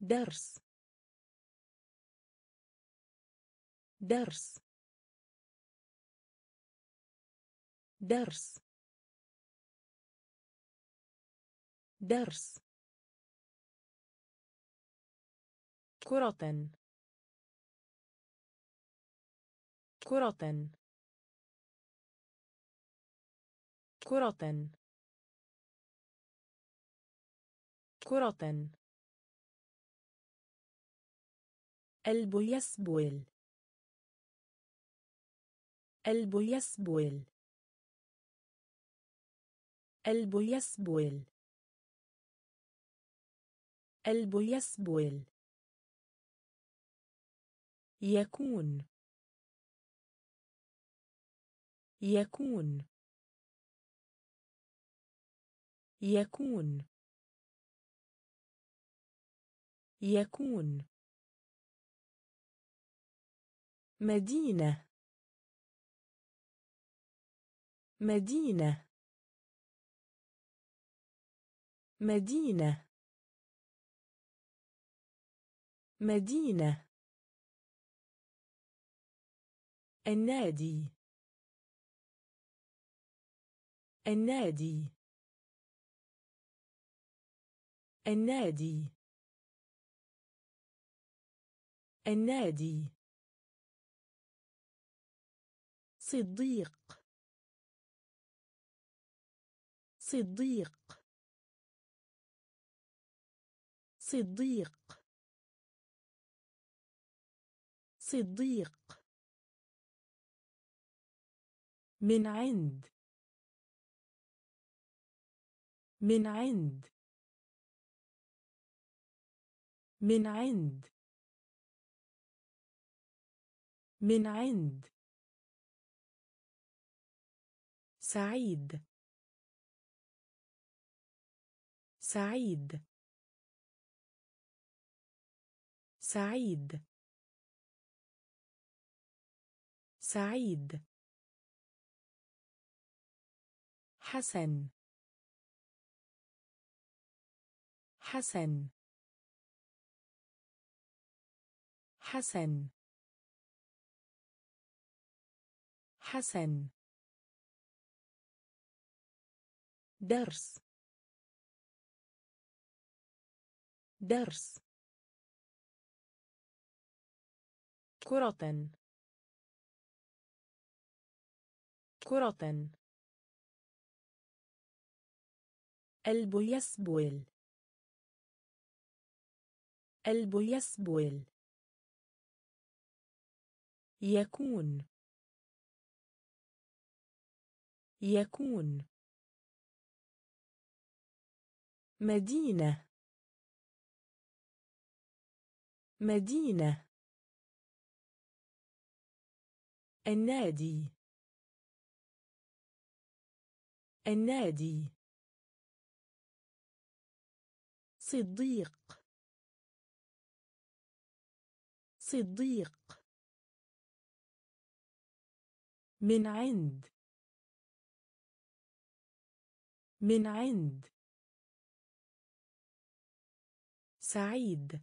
درس درس درس درس كرة كرة كرة كرة قلب يسبل قلب يسبل قلب يسبل قلب يسبل يكون يكون يكون يكون مدينة مدينة مدينة مدينة النادي النادي النادي النادي صديق صديق صديق صديق من عند من عند من عند من عند سعيد سعيد سعيد سعيد حسن حسن حسن حسن درس درس كرة كرة قلب يسبل قلب يسبل يكون يكون مدينة مدينة النادي النادي صديق صديق من عند من عند سعيد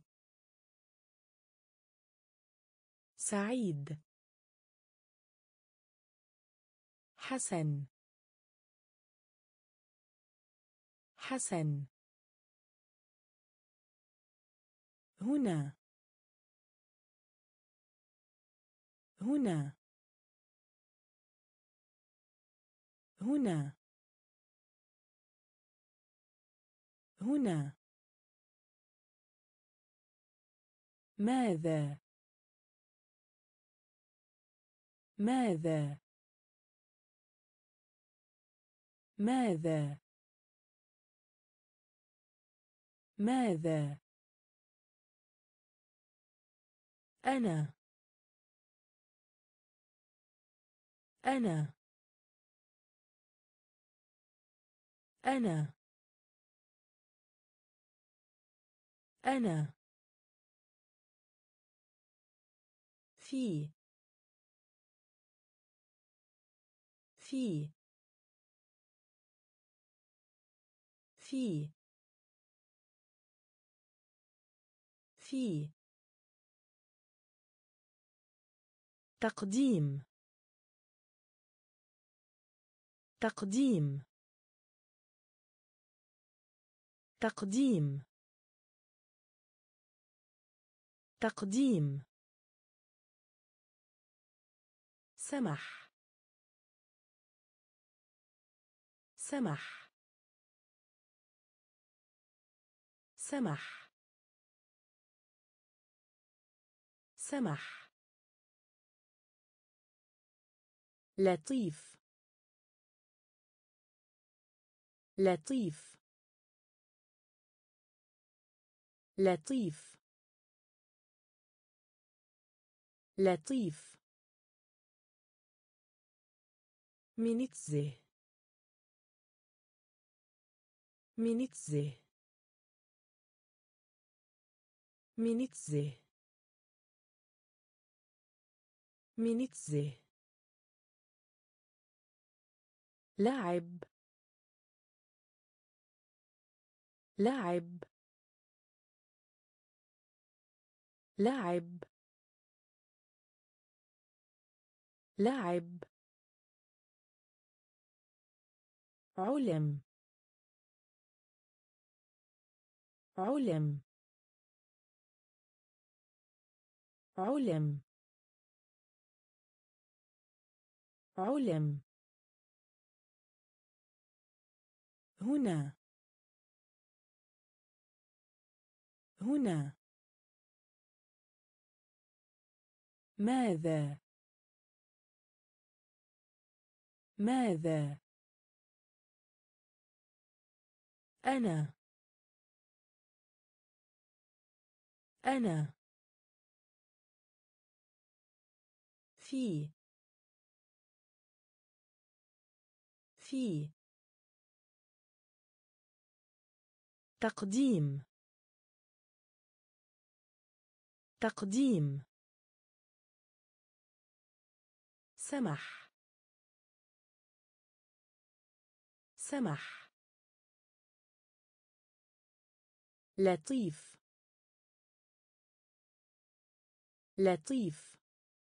سعيد حسن حسن هنا هنا هنا هنا ماذا ماذا ماذا ماذا أنا أنا أنا أنا في في في في تقديم تقديم تقديم تقديم سمح سمح سمح سمح لطيف لطيف لطيف لطيف منتزه منتزه منتزه منتزه لعب لعب لعب لعب علم علم علم علم هنا هنا ماذا ماذا أنا أنا في في تقديم تقديم سمح سمح لطيف لطيف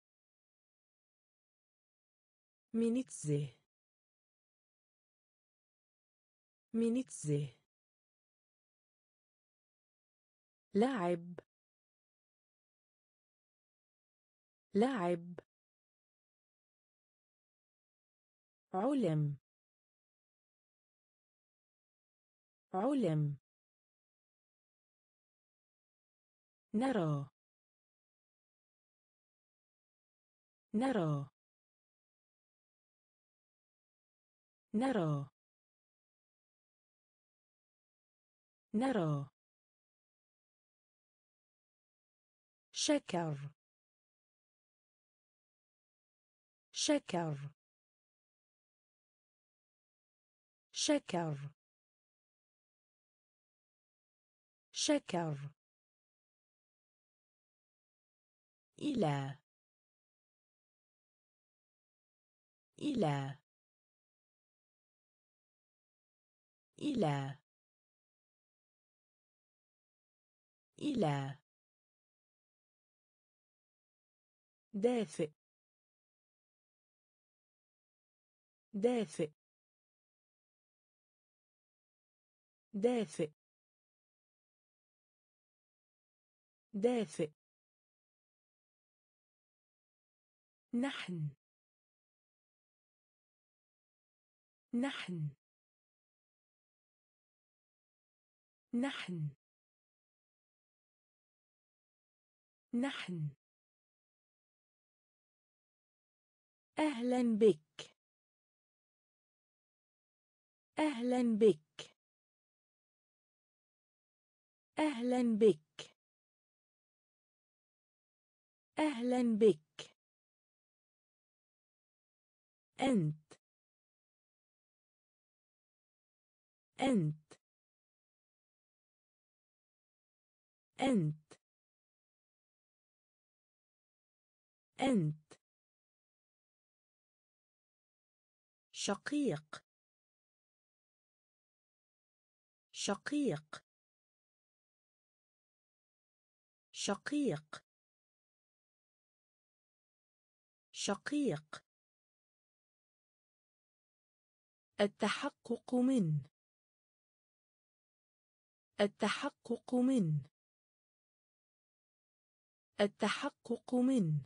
منتزه منتزه لعب لعب علم علم نرى نرى نرى نرى شكر شكر شكر شكر إلى إلى إلى إلى دافئ دافئ دافئ دافئ نحن نحن نحن نحن أهلا بك أهلا بك أهلا بك أهلا بك أنت أنت أنت أنت شقيق شقيق شقيق شقيق التحقق من التحقق من التحقق من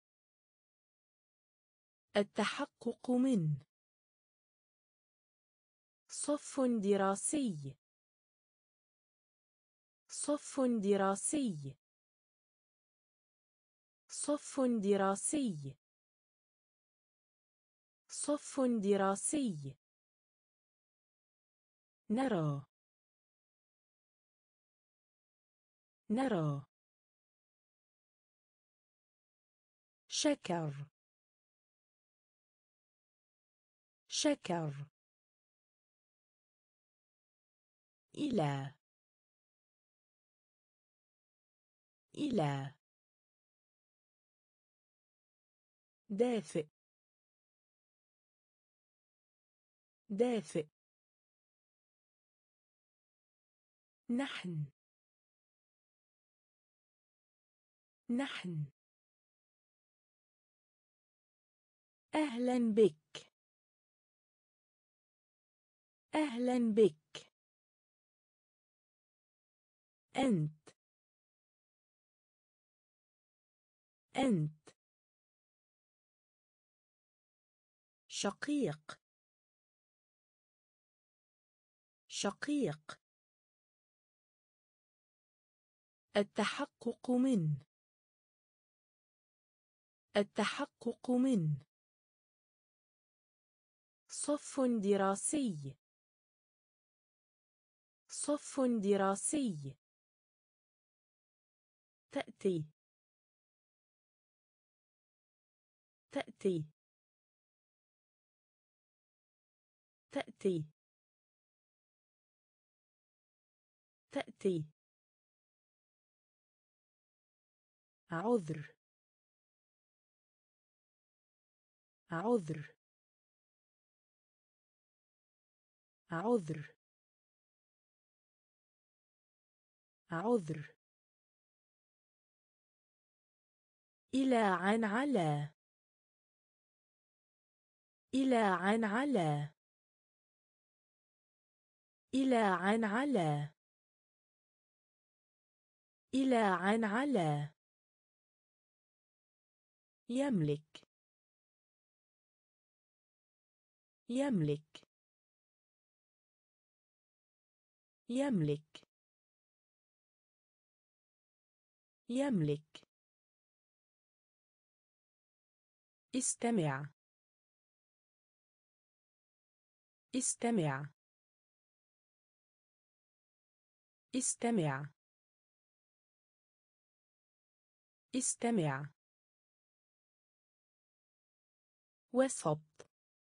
التحقق من صف دراسي صف دراسي صف دراسي صف دراسي نرى نرى شكر شكر إلى إلى دافئ دافئ نحن نحن أهلا بك أهلا بك أنت أنت شقيق شقيق التحقق من التحقق من صف دراسي صف دراسي تأتي تأتي تأتي تأتي عذر عذر عذر عذر إلى عن على إلى عن على إلى عن على إلى عن على يملك يملك يملك يملك استمع استمع استمع استمع وسط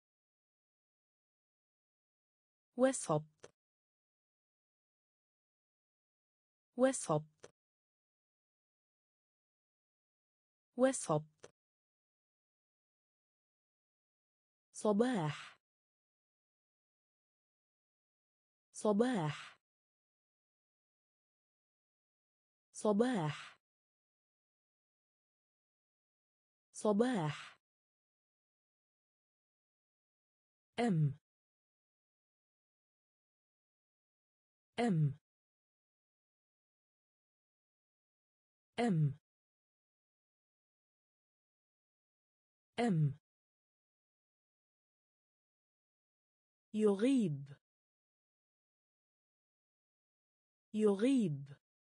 وسط وسط وسط صباح صباح صباح صباح أم أم أم أم يغيب يغيب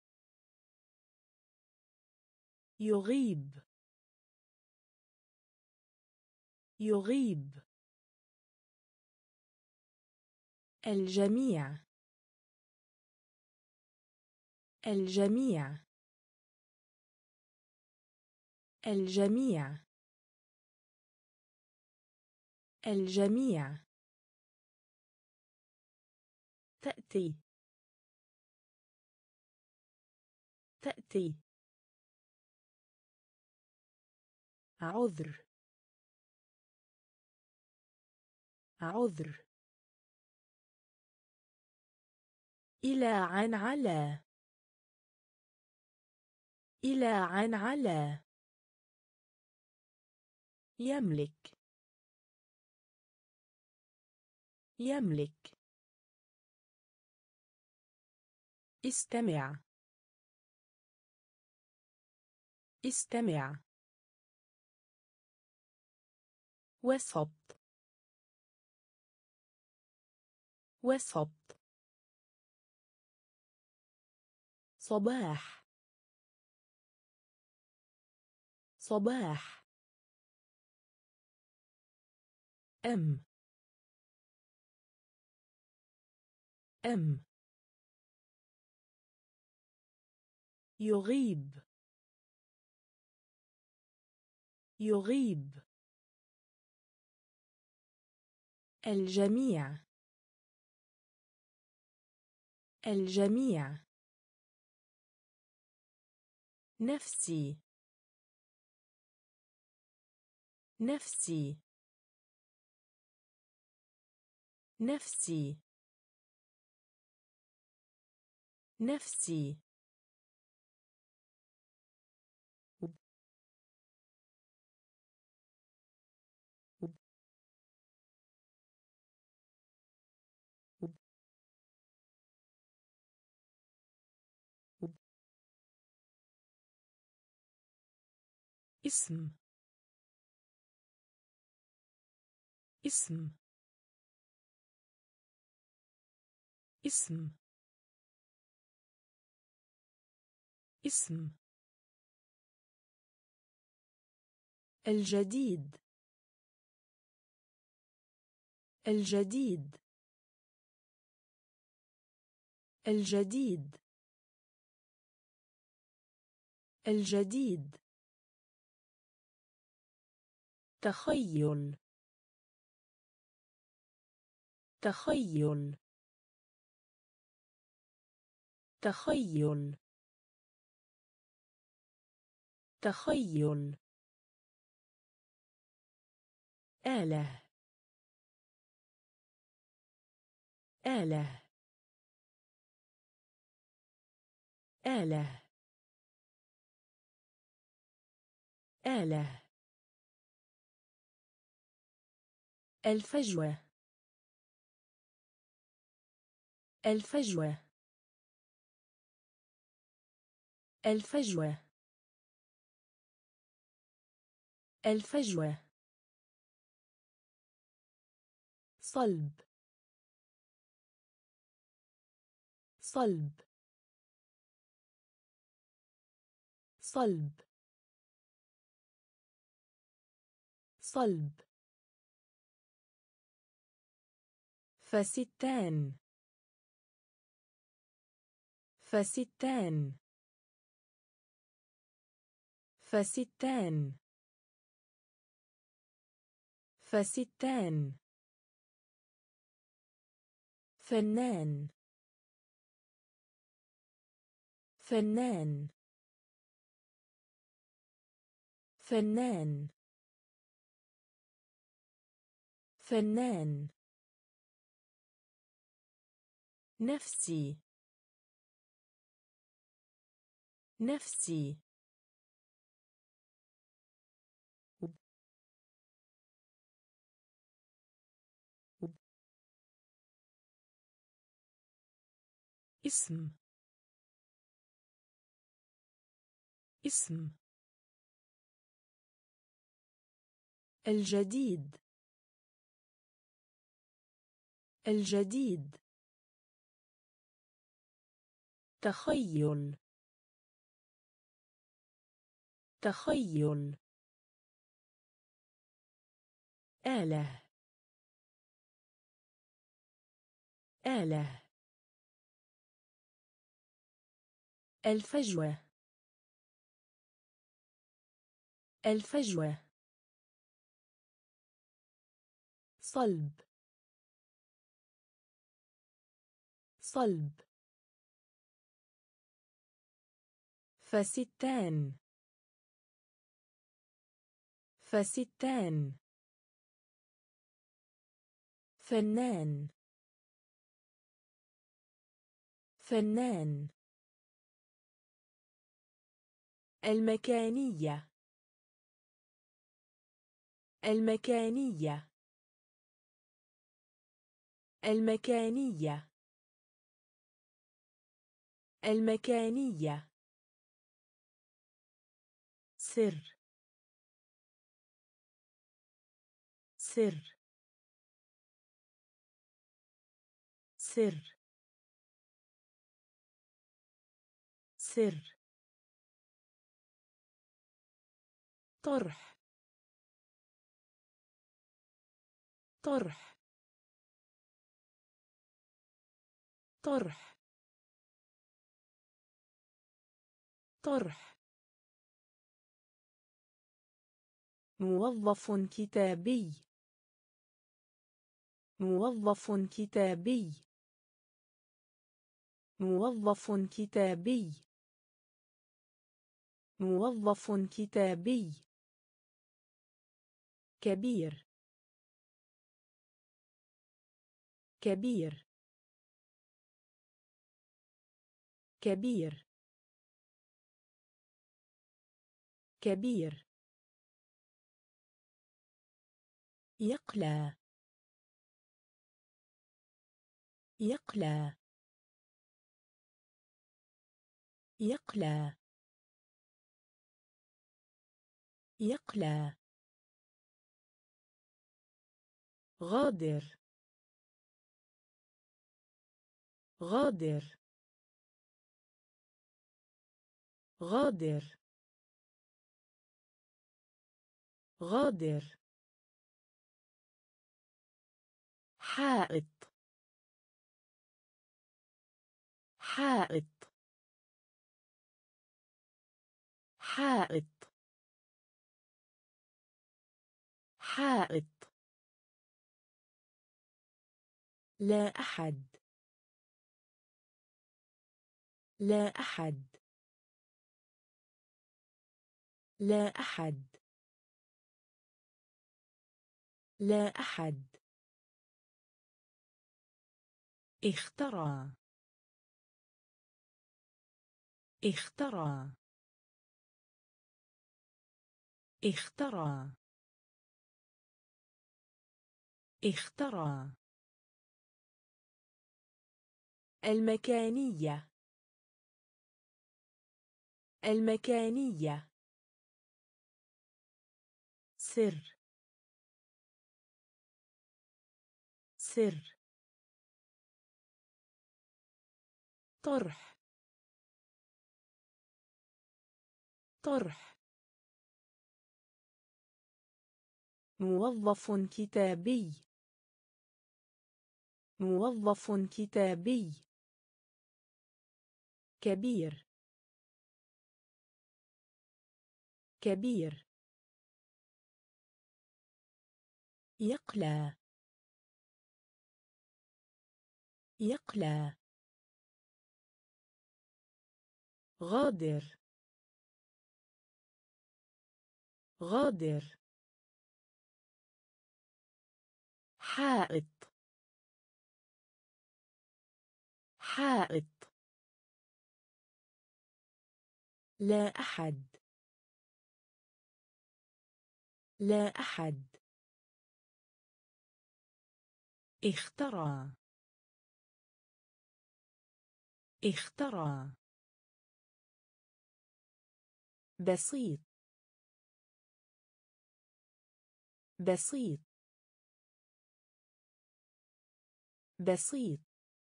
يغيب يغيب الجميع الجميع الجميع الجميع تأتي تأتي عذر عذر إلى عن على إلى عن على. يملك. يملك. استمع. استمع. وسط. وسط. صباح. صباح. أم. أم. يغيب. يغيب. الجميع. الجميع. نفسي. نفسي. نفسي. نفسي. اسم. اسم. اسم. اسم. الجديد. الجديد. الجديد. الجديد. تخيل. تخيل. تخيل. تخيل. آلة. آلة. آلة. آلة. الفجوة. الفجوة. الفجوة. الفجوة. صلب. صلب. صلب. صلب. فستان. فستان. فستان. فستان. فنان. فنان. فنان. فنان. نفسي. نفسي. اسم. اسم. الجديد. الجديد. تخيل. تخيل. آلة. آلة. الفجوة. الفجوة. صلب. صلب. فستان. فستان. فنان. فنان. المكانية. المكانية. المكانية. المكانية. سر. سر. سر. سر. طرح. طرح. طرح. طرح. موظف كتابي. موظف كتابي. موظف كتابي. موظف كتابي. كبير. كبير. كبير. كبير. يقلى. يقلى. يقلى. يقلى. غادر. غادر. غادر. غادر. حائط. حائط. حائط. حائط. لا أحد. لا أحد. لا أحد. لا أحد. اخترع. اخترع. اخترع. اخترع. المكانية. المكانية. سر. سر. طرح. طرح. موظف كتابي. موظف كتابي. كبير. كبير. يقلى. يقلى. غادر. غادر. حائط. حائط. لا أحد. لا أحد. اخترع. اخترع. بسيط. بسيط. بسيط.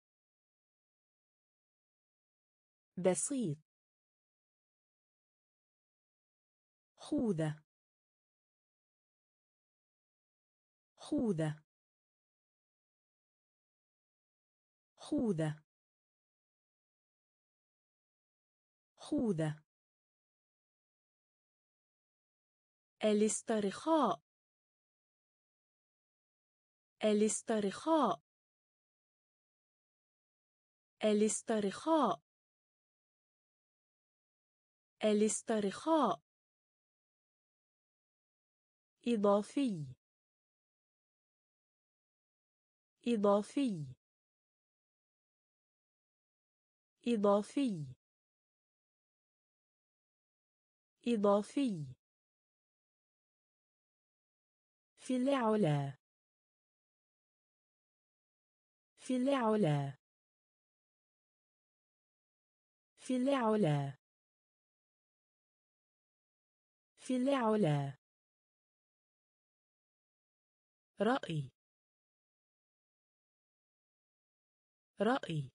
بسيط. خوذة. خوذة. خوذة. خوذة. الاسترخاء. الاسترخاء. الاسترخاء. الاسترخاء. إضافي. إضافي. إضافي. إضافي في العلا في العلا في العلا في العلا رأي رأي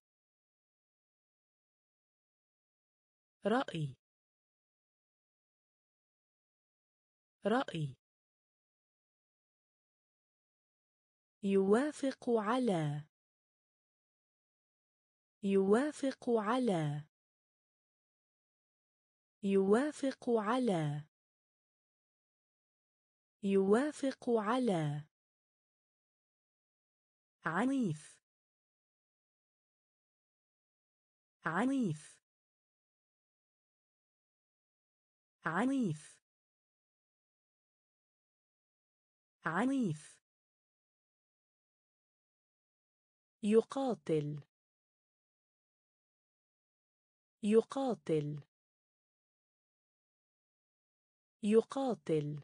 رأي رأي يوافق على يوافق على يوافق على يوافق على عنيف عنيف عنيف عنيف يقاتل يقاتل يقاتل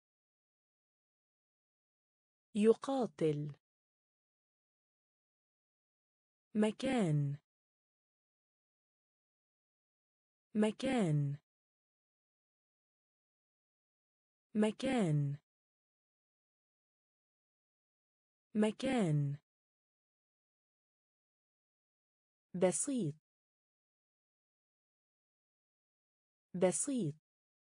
يقاتل مكان مكان مكان مكان بسيط بسيط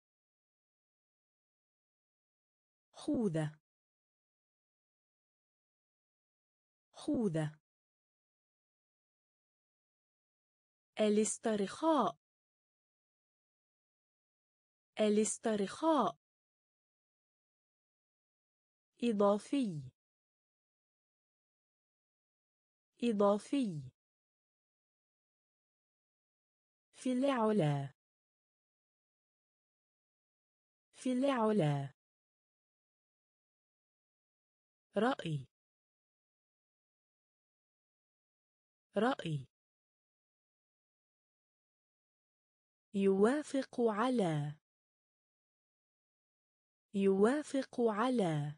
خوذة خوذة الاسترخاء الاسترخاء إضافي إضافي في العلا في العلا رأي رأي يوافق على يوافق على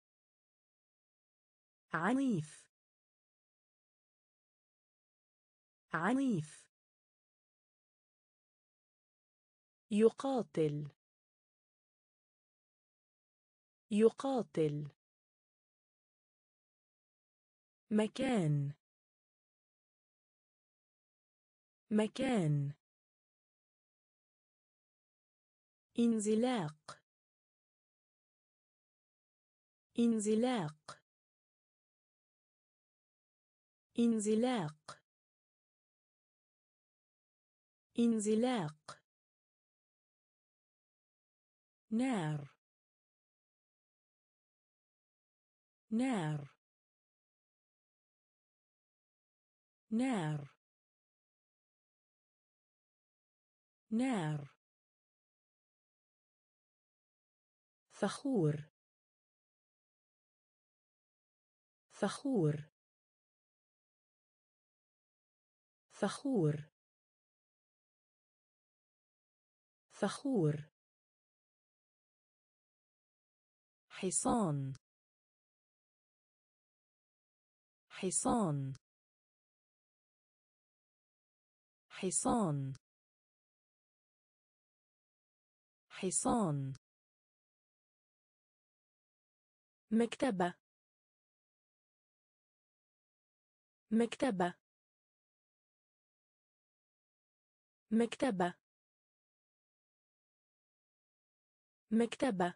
عنيف عنيف يقاتل يقاتل مكان مكان انزلاق انزلاق انزلاق انزلاق نار نار نار نار فخور فخور فخور فخور حصان حصان حصان حصان مكتبة مكتبة مكتبة مكتبة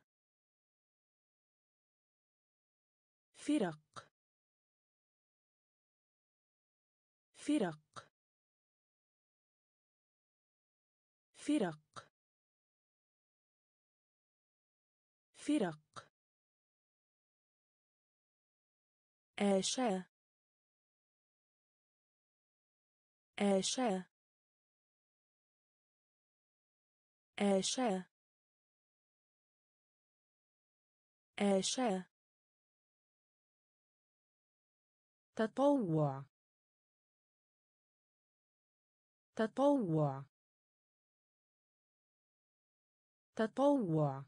فرق فرق فرق فرق آشا آشا آشا آشا تطوع تطوع تطوع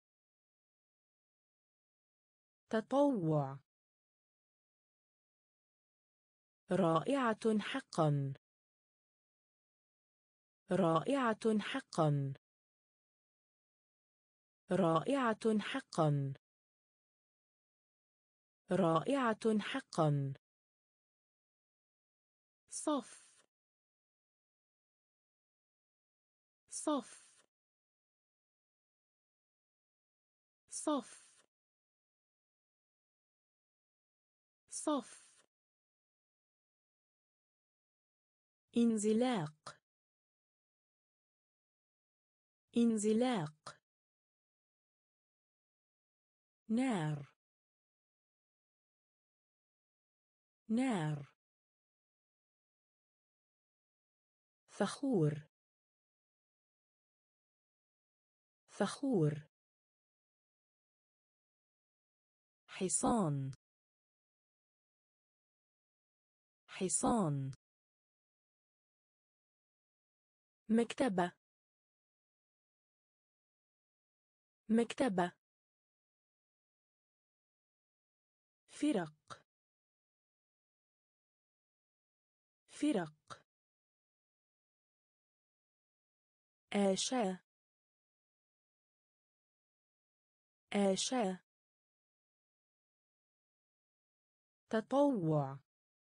تطوع رائعة حقا رائعة حقا رائعة حقا رائعة حقا صف صف صف صف انزلاق انزلاق نار نار فخور فخور حصان حصان مكتبة مكتبة فرق فرق آشاء آشاء تطوع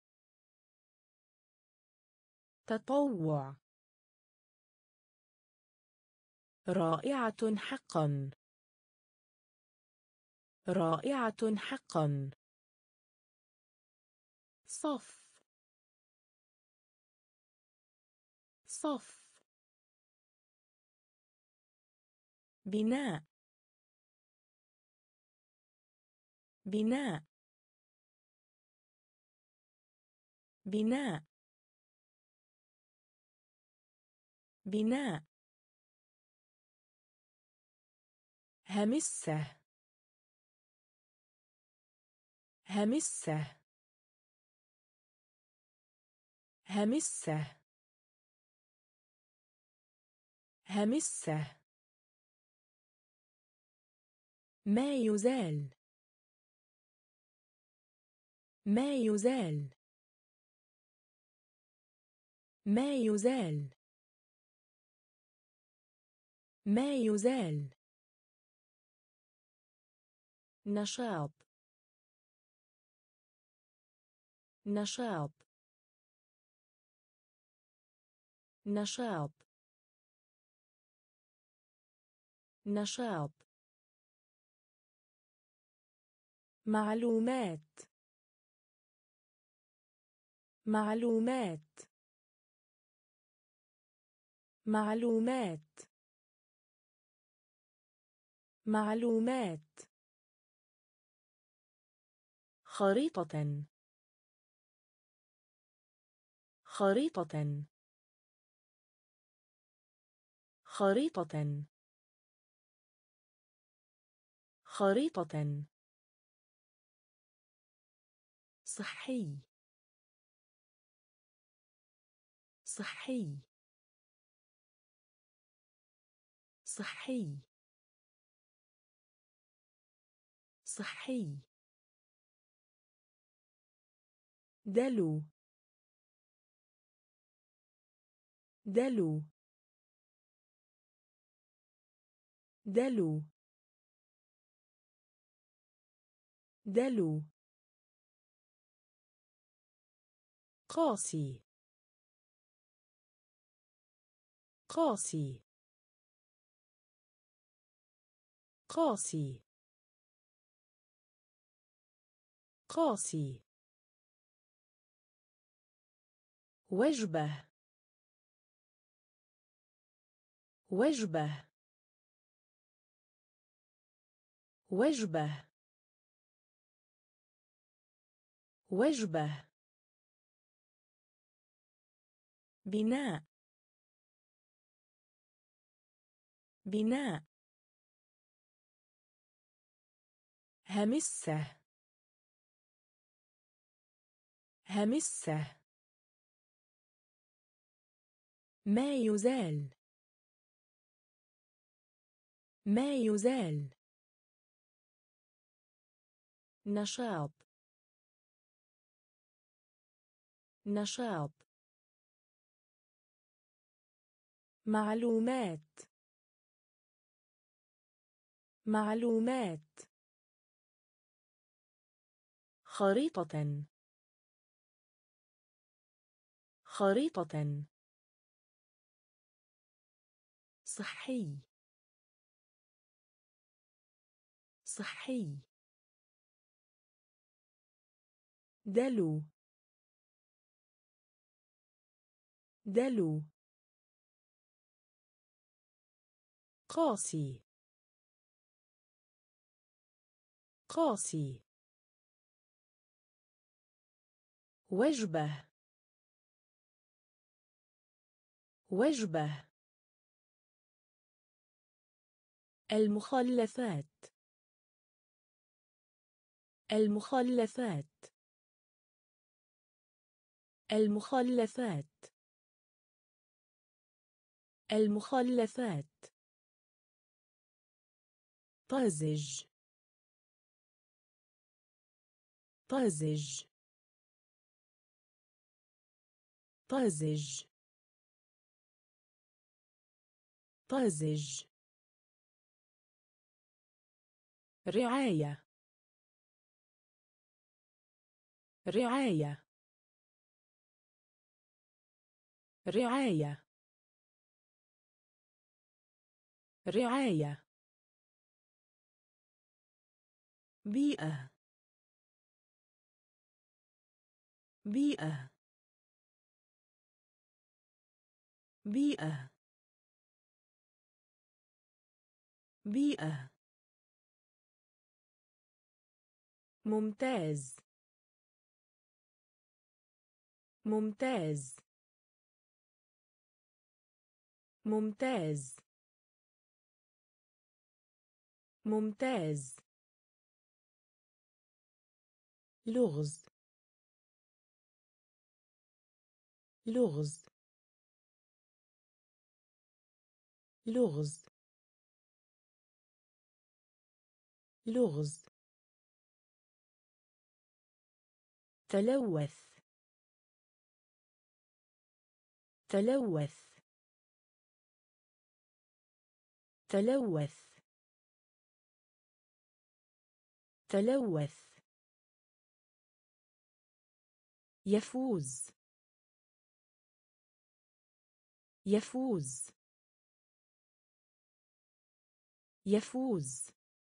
تطوع رائعة حقا رائعة حقا صف صف بناء بناء بناء بناء همسة همسة همسة همسة ما يزال ما يزال ما يزال ما يزال نشاط نشاط نشاط نشاط معلومات معلومات معلومات معلومات خريطة خريطة خريطة خريطة صحي صحي صحي صحي دلو دلو دلو دلو قاسي قاسي قاسي قاسي وجبة وجبة وجبة وجبة بناء بناء همسة همسة ما يزال ما يزال. نشاط. نشاط. معلومات. معلومات. خريطة. خريطة. صحي. صحي. دلو. دلو. قاسي. قاسي. وجبة. وجبة. المخلفات. المخلفات. المخلفات. المخلفات. طازج. طازج. طازج. طازج. رعاية. رعاية. رعاية. رعاية. بيئة. بيئة. بيئة. بيئة. ممتاز. ممتاز. ممتاز. ممتاز. لغز. لغز. لغز. لغز. تلوث. تلوث. تلوث. تلوث. يفوز. يفوز. يفوز.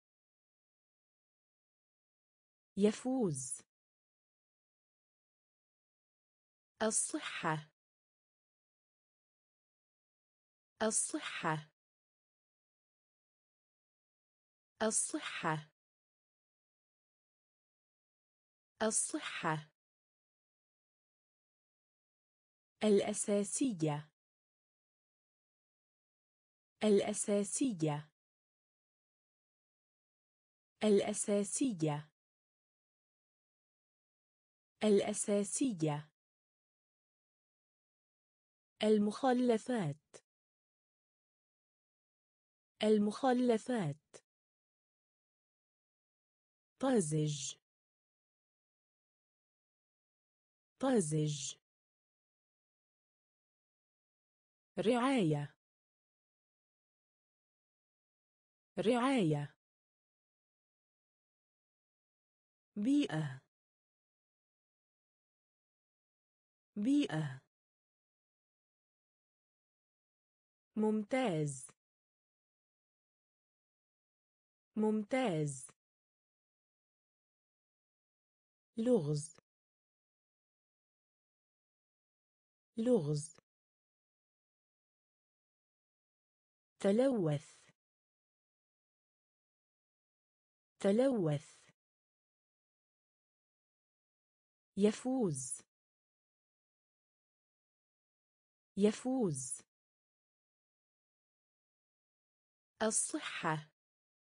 يفوز. الصحة. الصحة. الصحة. الصحة. الأساسية. الأساسية. الأساسية. الأساسية. المخلفات. المخلفات. طازج. طازج. رعاية. رعاية. بيئة. بيئة. ممتاز. ممتاز. لغز. لغز. تلوث. تلوث. يفوز. يفوز. الصحة.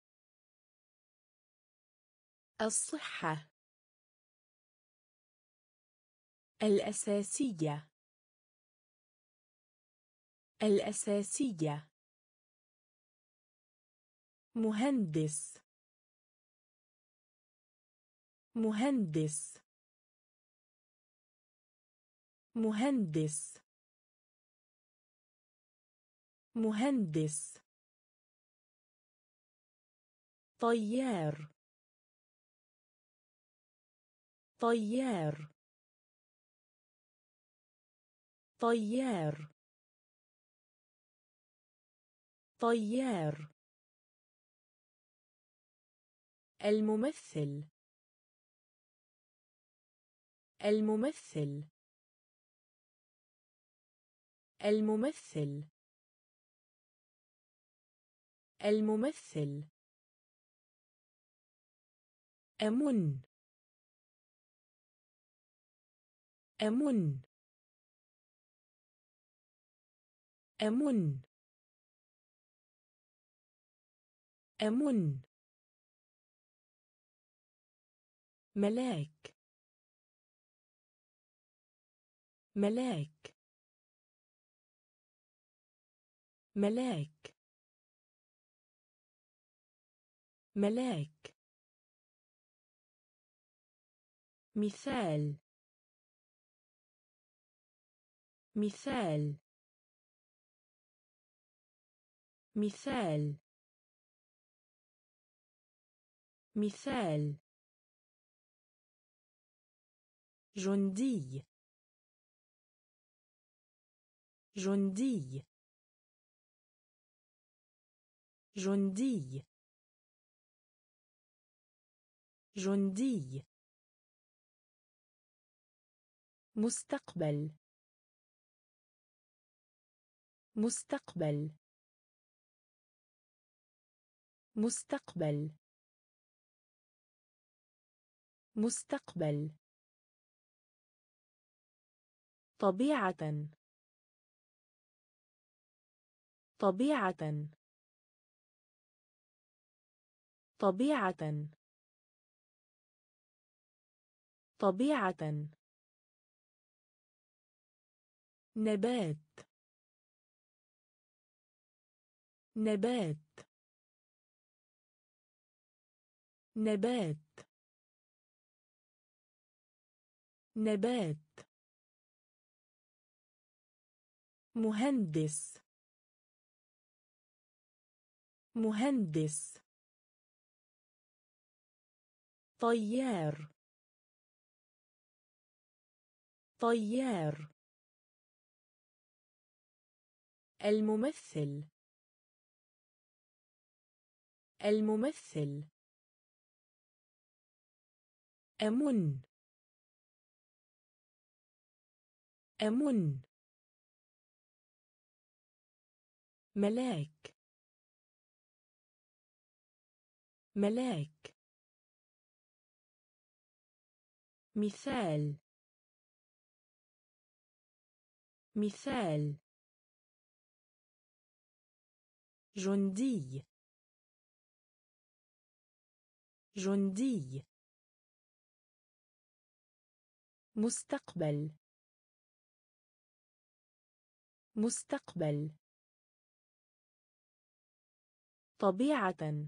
الصحة. الأساسية. الأساسية. مهندس مهندس مهندس مهندس طيار طيار طيار طيار الممثل الممثل الممثل الممثل أمن أمن أمن أمن ملاك ملاك ملاك ملاك مثال مثال مثال مثال جندي جندي جندي جندي مستقبل مستقبل مستقبل مستقبل طبيعة طبيعة طبيعة طبيعة نبات نبات نبات نبات مهندس مهندس طيار طيار الممثل الممثل أمن أمن ملاك ملاك مثال مثال جندي جندي مستقبل مستقبل طبيعة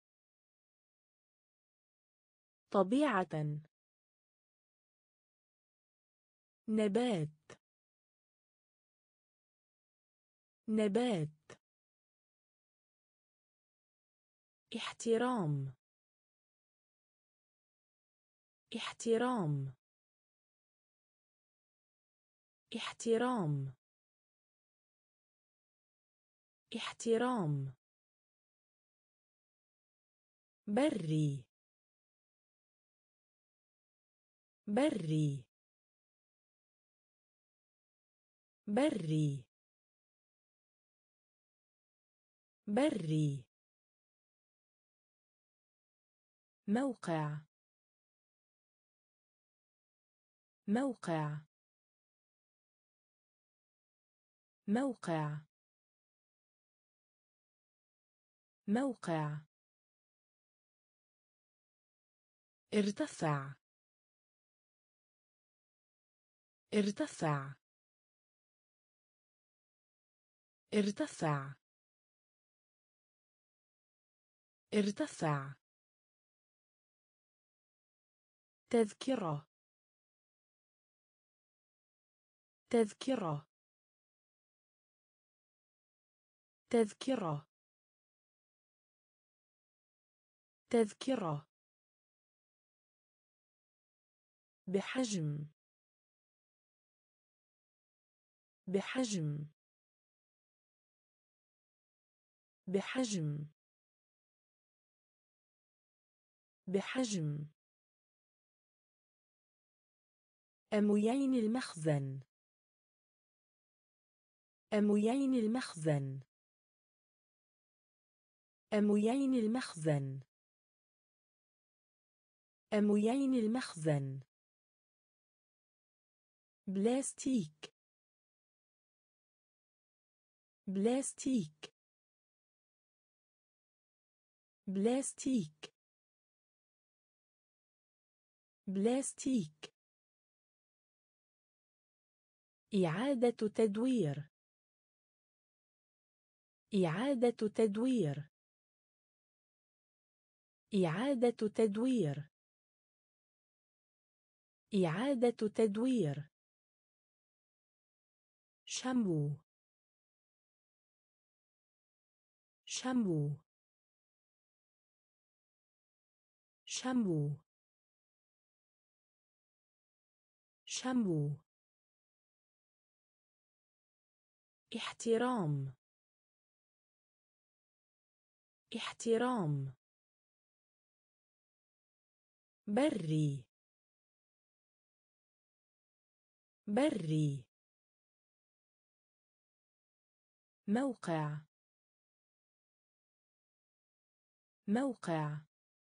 طبيعة نبات نبات احترام احترام احترام احترام بري بري بري بري موقع موقع موقع موقع ارتفع ارتفع ارتفع ارتفع. تذكرة. تذكرة. تذكرة. تذكرة. بحجم. بحجم. بحجم. بحجم. أمويين المخزن. أمويين المخزن. أمويين المخزن. أمويين المخزن. بلاستيك. بلاستيك. بلاستيك. بلاستيك. إعادة تدوير. إعادة تدوير. إعادة تدوير. إعادة تدوير. شامبو. شامبو. شامبو. شامبو. احترام. احترام. بري. بري. موقع. موقع.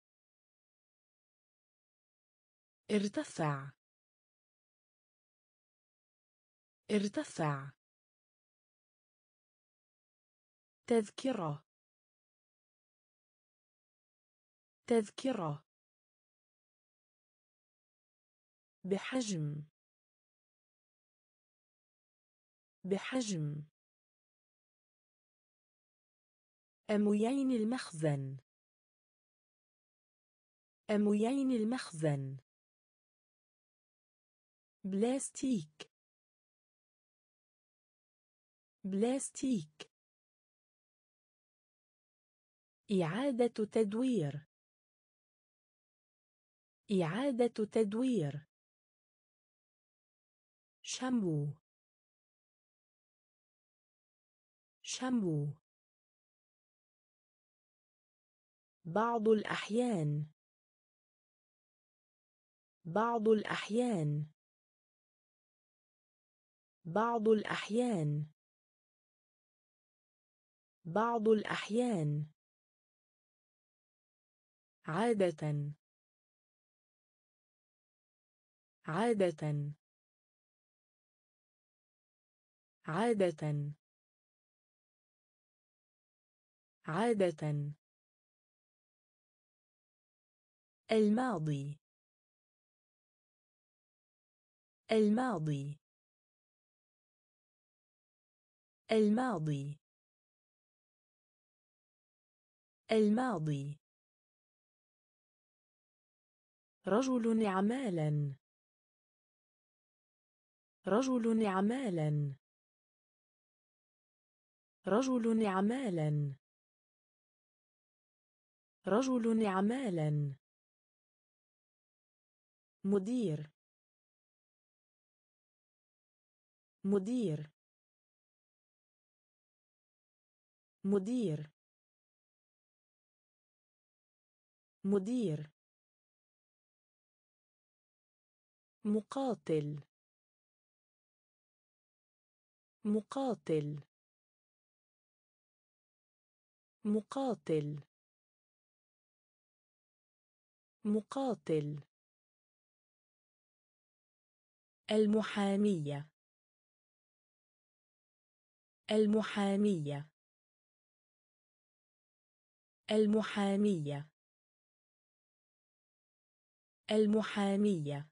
ارتفع. ارتفع. تذكرة. تذكرة. بحجم. بحجم. أمويين المخزن. أمويين المخزن. بلاستيك. بلاستيك. إعادة تدوير. إعادة تدوير. شامبو. شامبو. بعض الأحيان. بعض الأحيان. بعض الأحيان. بعض الأحيان. عادة. عادة. عادة. عادة. الماضي. الماضي. الماضي. الماضي. رجل أعمالا. رجل أعمالا. رجل أعمالا. رجل أعمالا. مدير. مدير. مدير. مدير. مقاتل. مقاتل. مقاتل. مقاتل. المحامية. المحامية. المحامية. المحامية.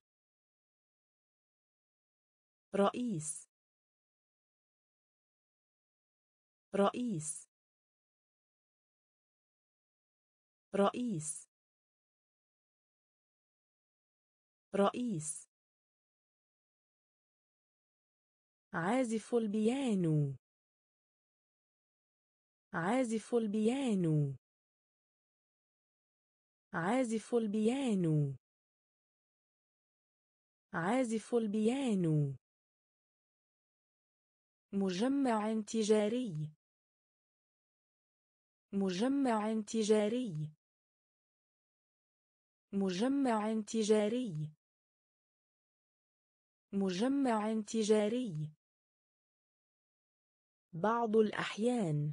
رئيس. رئيس. رئيس. رئيس. عازف البيانو. عازف البيانو. عازف البيانو. عازف البيانو. مجمع تجاري. مجمع تجاري. مجمع تجاري. مجمع تجاري. بعض الأحيان.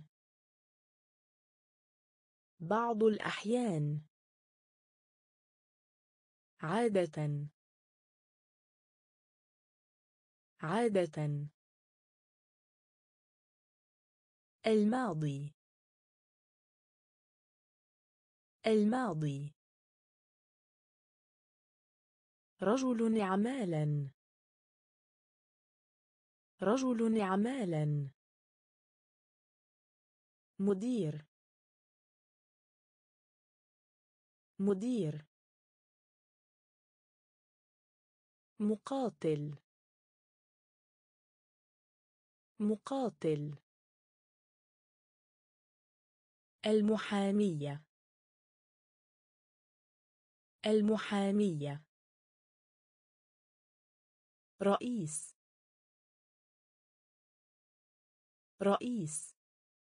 بعض الأحيان. عادة. عادة. الماضي. الماضي. رجل أعمال. رجل أعمال. مدير. مدير. مقاتل. مقاتل. المحامية. المحامية. رئيس. رئيس.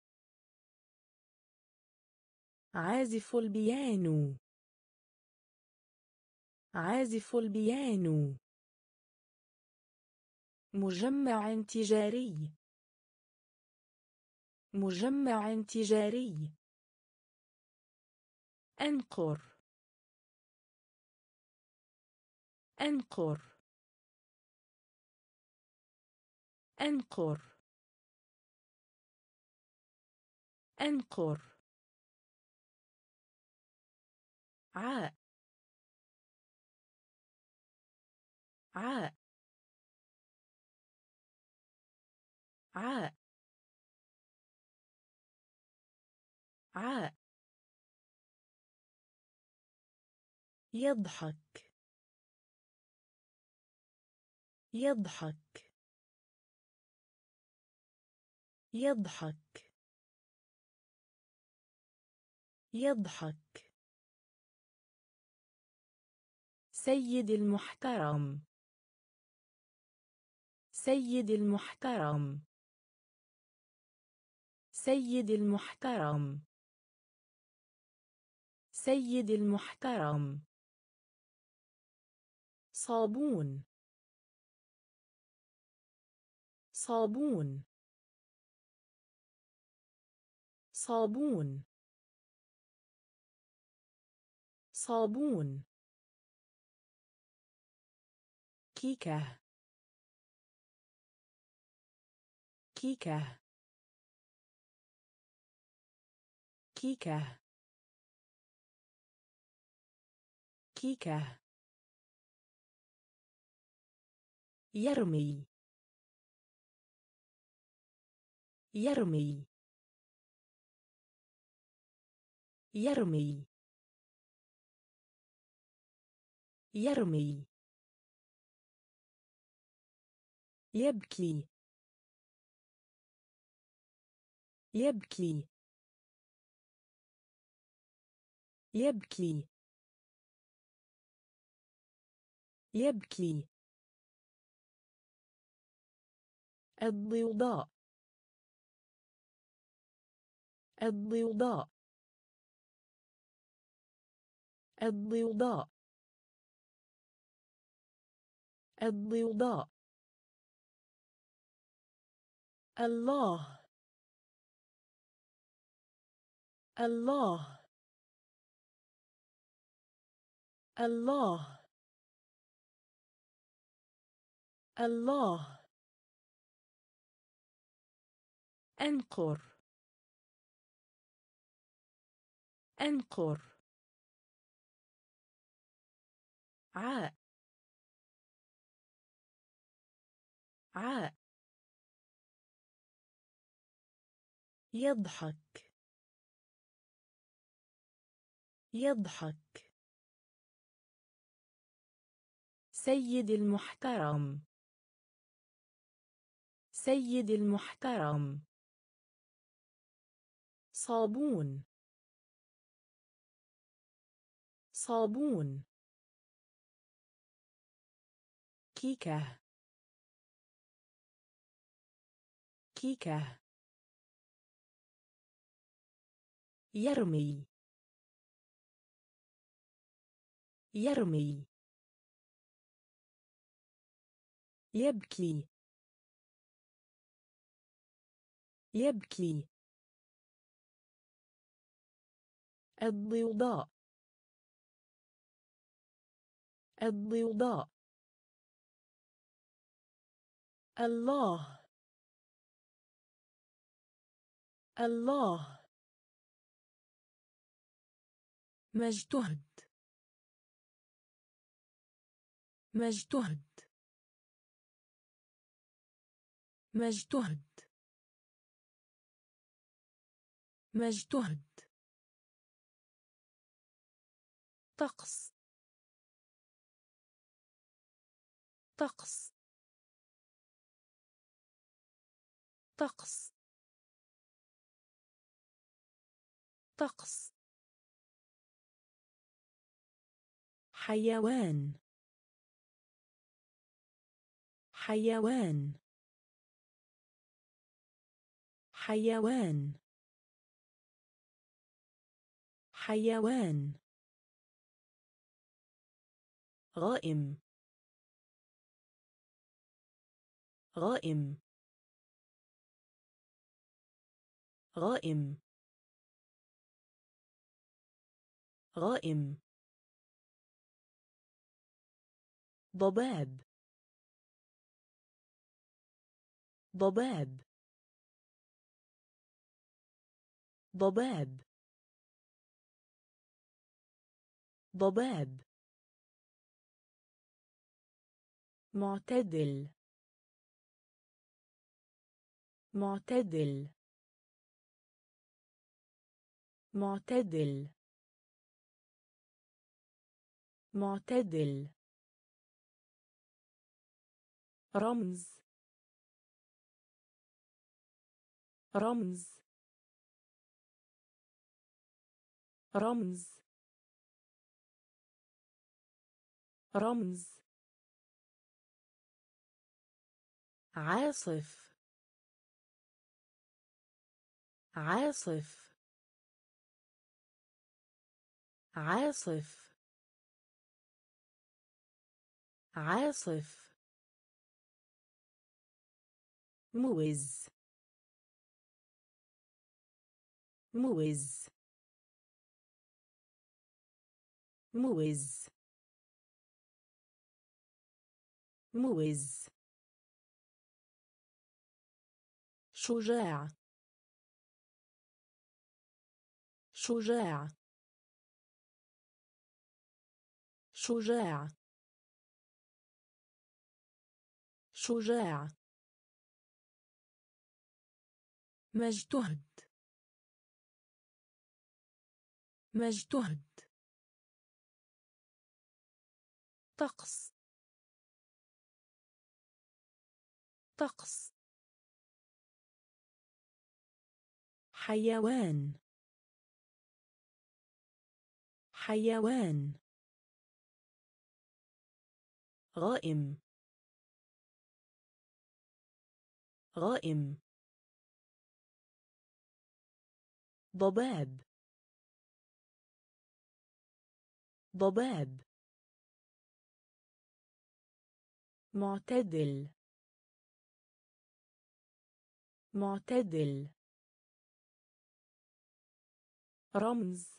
عازف البيانو. عازف البيانو. مجمع تجاري. مجمع تجاري. أنقر. أنقر. أنقر. أنقر. عاء. عاء. عاء. عاء. يضحك. يضحك. يضحك. يضحك. سيد المحترم. سيد المحترم. سيد المحترم. سيد المحترم. صابون. صابون. صابون. صابون. كيكة. كيكة. كيكة. كيكة. يرمي. يرمي. يرمي. يرمي. يبكي. يبكي. يبكي. يبكي. الضوضاء. الضوضاء. الضوضاء. الضوضاء. الله. الله. الله. الله. أنقر. أنقر. عاء. عاء. يضحك. يضحك. سيد المحترم. سيد المحترم. صابون. صابون. كيكة. كيكة. يرمي. يرمي. يبكي. يبكي. الضوضاء. الضوضاء. الله. الله. مجتهد. مجتهد. مجتهد. مجتهد. طقس. طقس. طقس. طقس. حيوان. حيوان. حيوان. حيوان. غائم. غائم. غائم. غائم. ضباب. ضباب. ضباب. ضباب. معتدل. معتدل. معتدل. معتدل. رمز. رمز. رمز. رمز. عاصف. عاصف. عاصف. عاصف. موز. موز. موز. موز. شجاع. شجاع. شجاع. شجاع. مجتهد. مجتهد. طقس. طقس. حيوان. حيوان. غائم. غائم. ضباب. ضباب. معتدل. معتدل. رمز.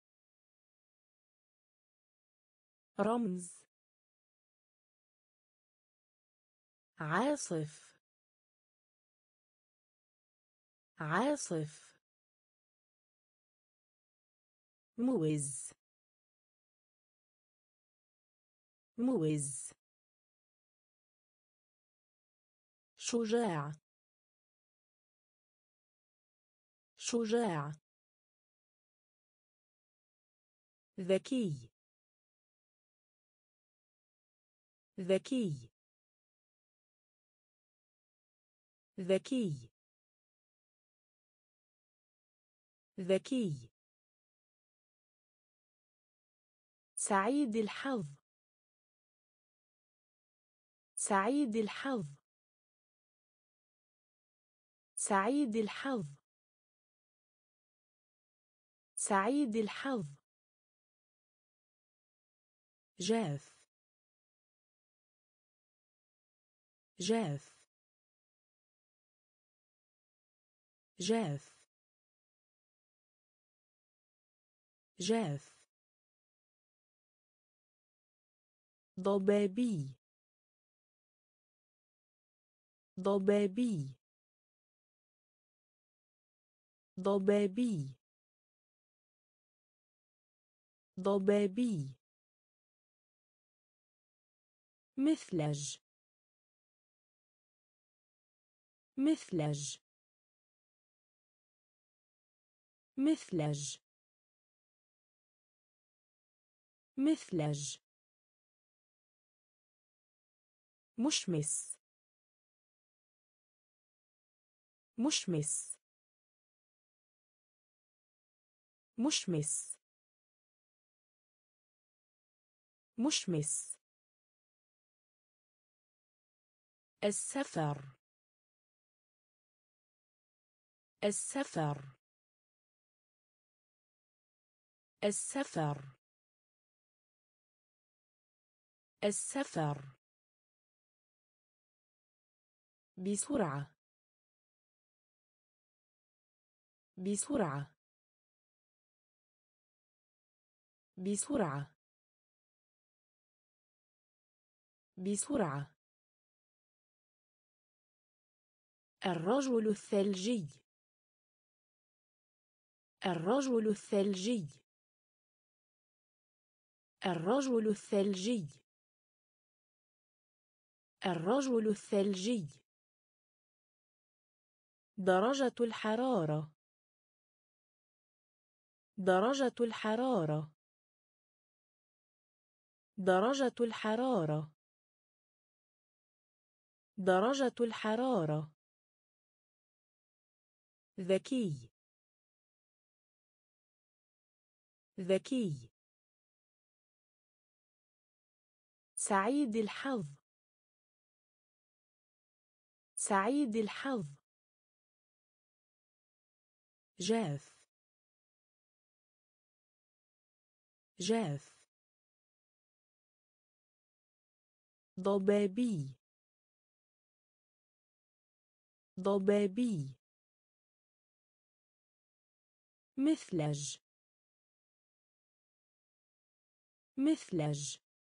رمز. عاصف. عاصف. موز. موز. شجاع. شجاع. ذكي ذكي ذكي ذكي سعيد الحظ سعيد الحظ سعيد الحظ سعيد الحظ جاف جاف جاف جاف ضبابي ضبابي ضبابي ضبابي مثلج مثلج مثلج مثلج مشمس مشمس مشمس مشمس السفر السفر السفر السفر بسرعة بسرعة بسرعة بسرعة الرجل الثلجي الرجل الثلجي الرجل الثلجي الرجل الثلجي درجة الحرارة درجة الحرارة درجة الحرارة درجة الحرارة ذكي ذكي سعيد الحظ سعيد الحظ جاف جاف ضبابي ضبابي مثلج مثلج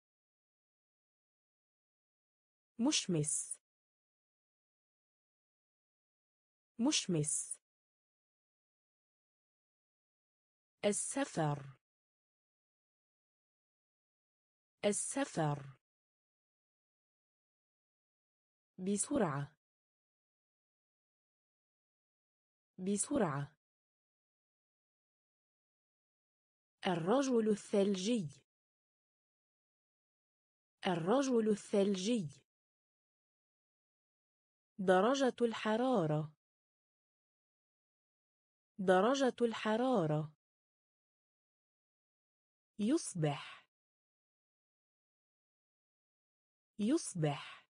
مشمس مشمس السفر السفر بسرعة بسرعة الرجل الثلجي الرجل الثلجي درجة الحرارة درجة الحرارة يصبح يصبح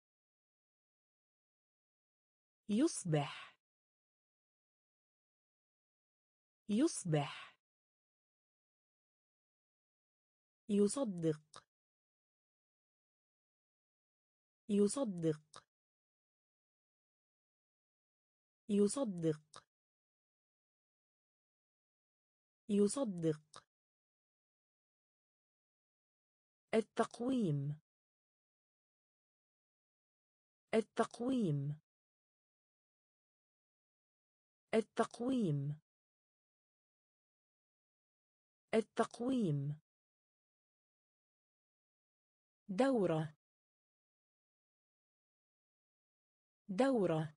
يصبح يصبح يصدق يصدق يصدق يصدق التقويم التقويم التقويم التقويم دورة دورة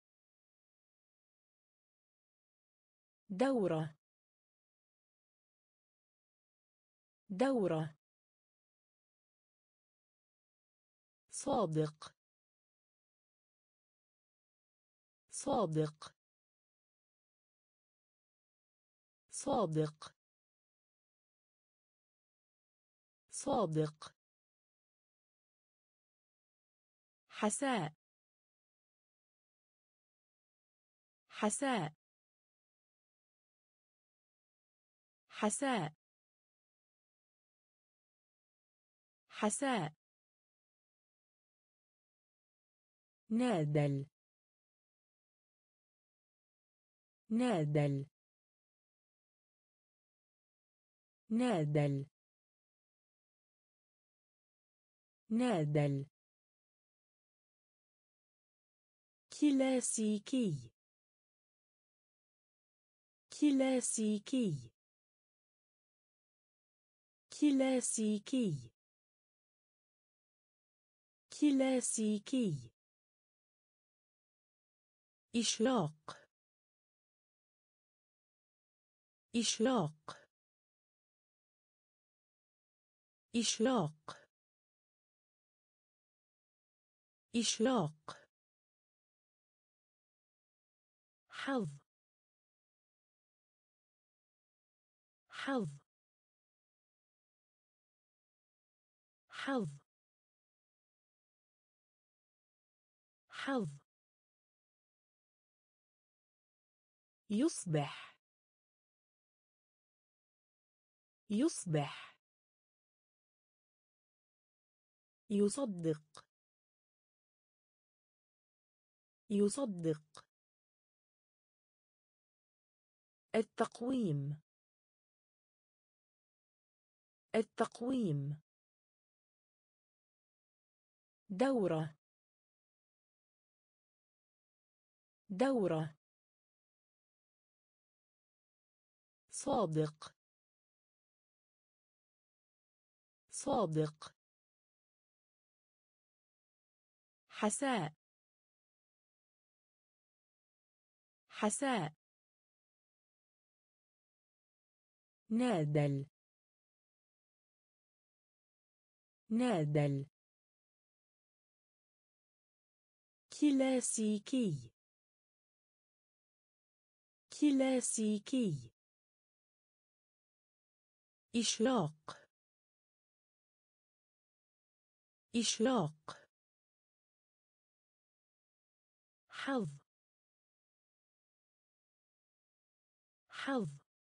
دورة دورة. صادق. صادق. صادق. صادق. حساء. حساء. حساء. حساء. نادل. نادل. نادل. نادل. كلاسيكي. كلاسيكي. كلاسيكي. كلاسيكي. إشلاق. إشلاق. إشلاق. إشلاق. حظ. حظ. حظ. حظ. يصبح. يصبح. يصدق. يصدق. التقويم. التقويم. دورة. دورة. صادق. صادق. حساء. حساء. نادل. نادل. كلاسيكي. كلاسيكي. إشلاق. إشلاق. حظ. حظ.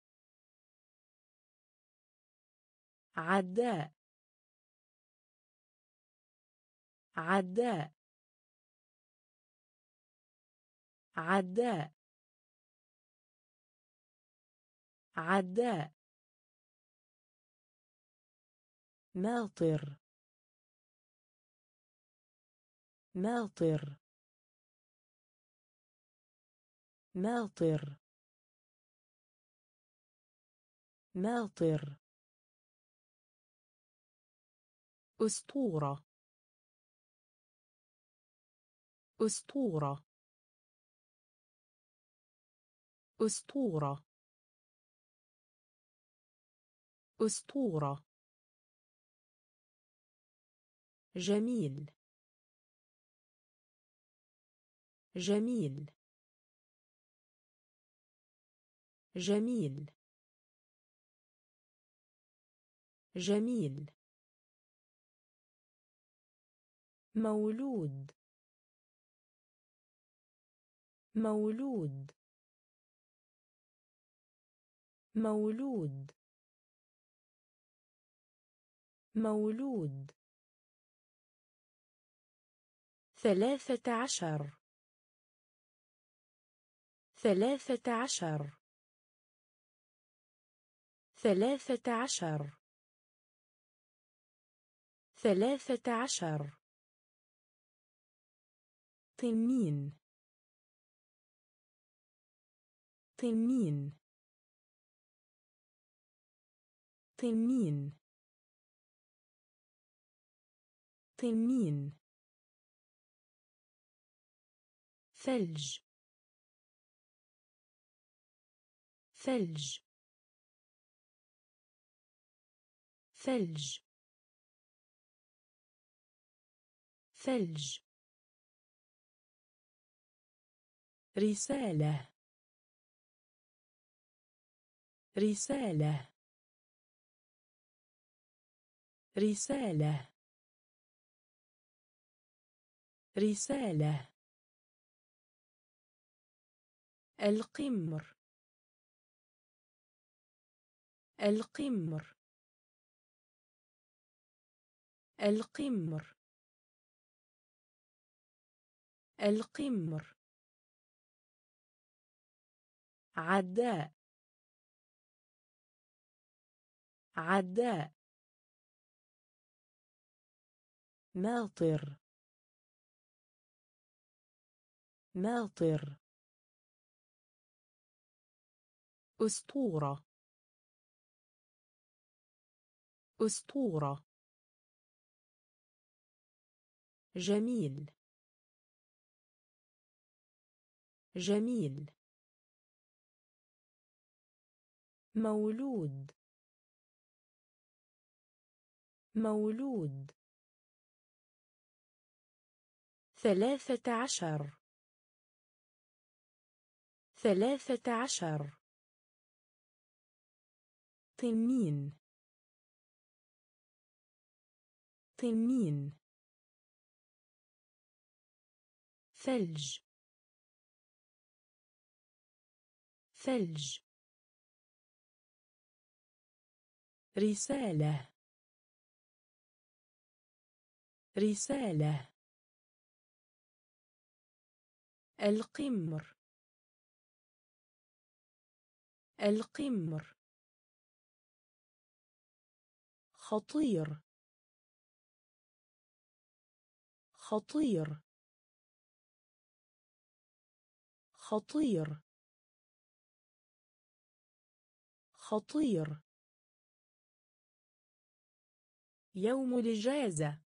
عداء. عداء. عداء. عداء. ماطر. ماطر. ماطر. ماطر. أسطورة. أسطورة. أسطورة. أسطورة. جميل. جميل. جميل. جميل. مولود. مولود. مولود. مولود. 13. 13. 13. 13. تنين. تنين. تنين. تنين. ثلج. ثلج. ثلج ثلج رسالة رسالة رسالة رسالة القمر القمر القمر القمر عداء عداء ماطر ماطر أسطورة أسطورة جميل جميل مولود مولود 13 13 تنين تنين ثلج ثلج رسالة رسالة القمر القمر خطير خطير خطير خطير يوم الإجازة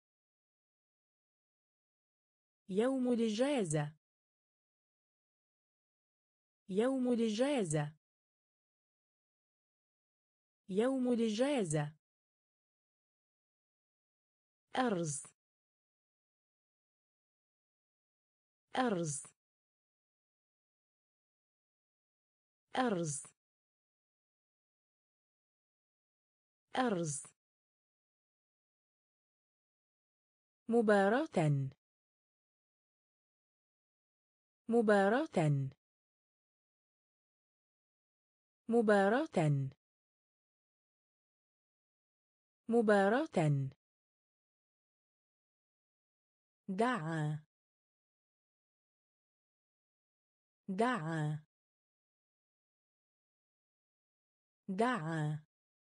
يوم الإجازة يوم الإجازة يوم الإجازة أرز أرز أرز أرز مباراة مباراة مباراة مباراة دعا دعا دعا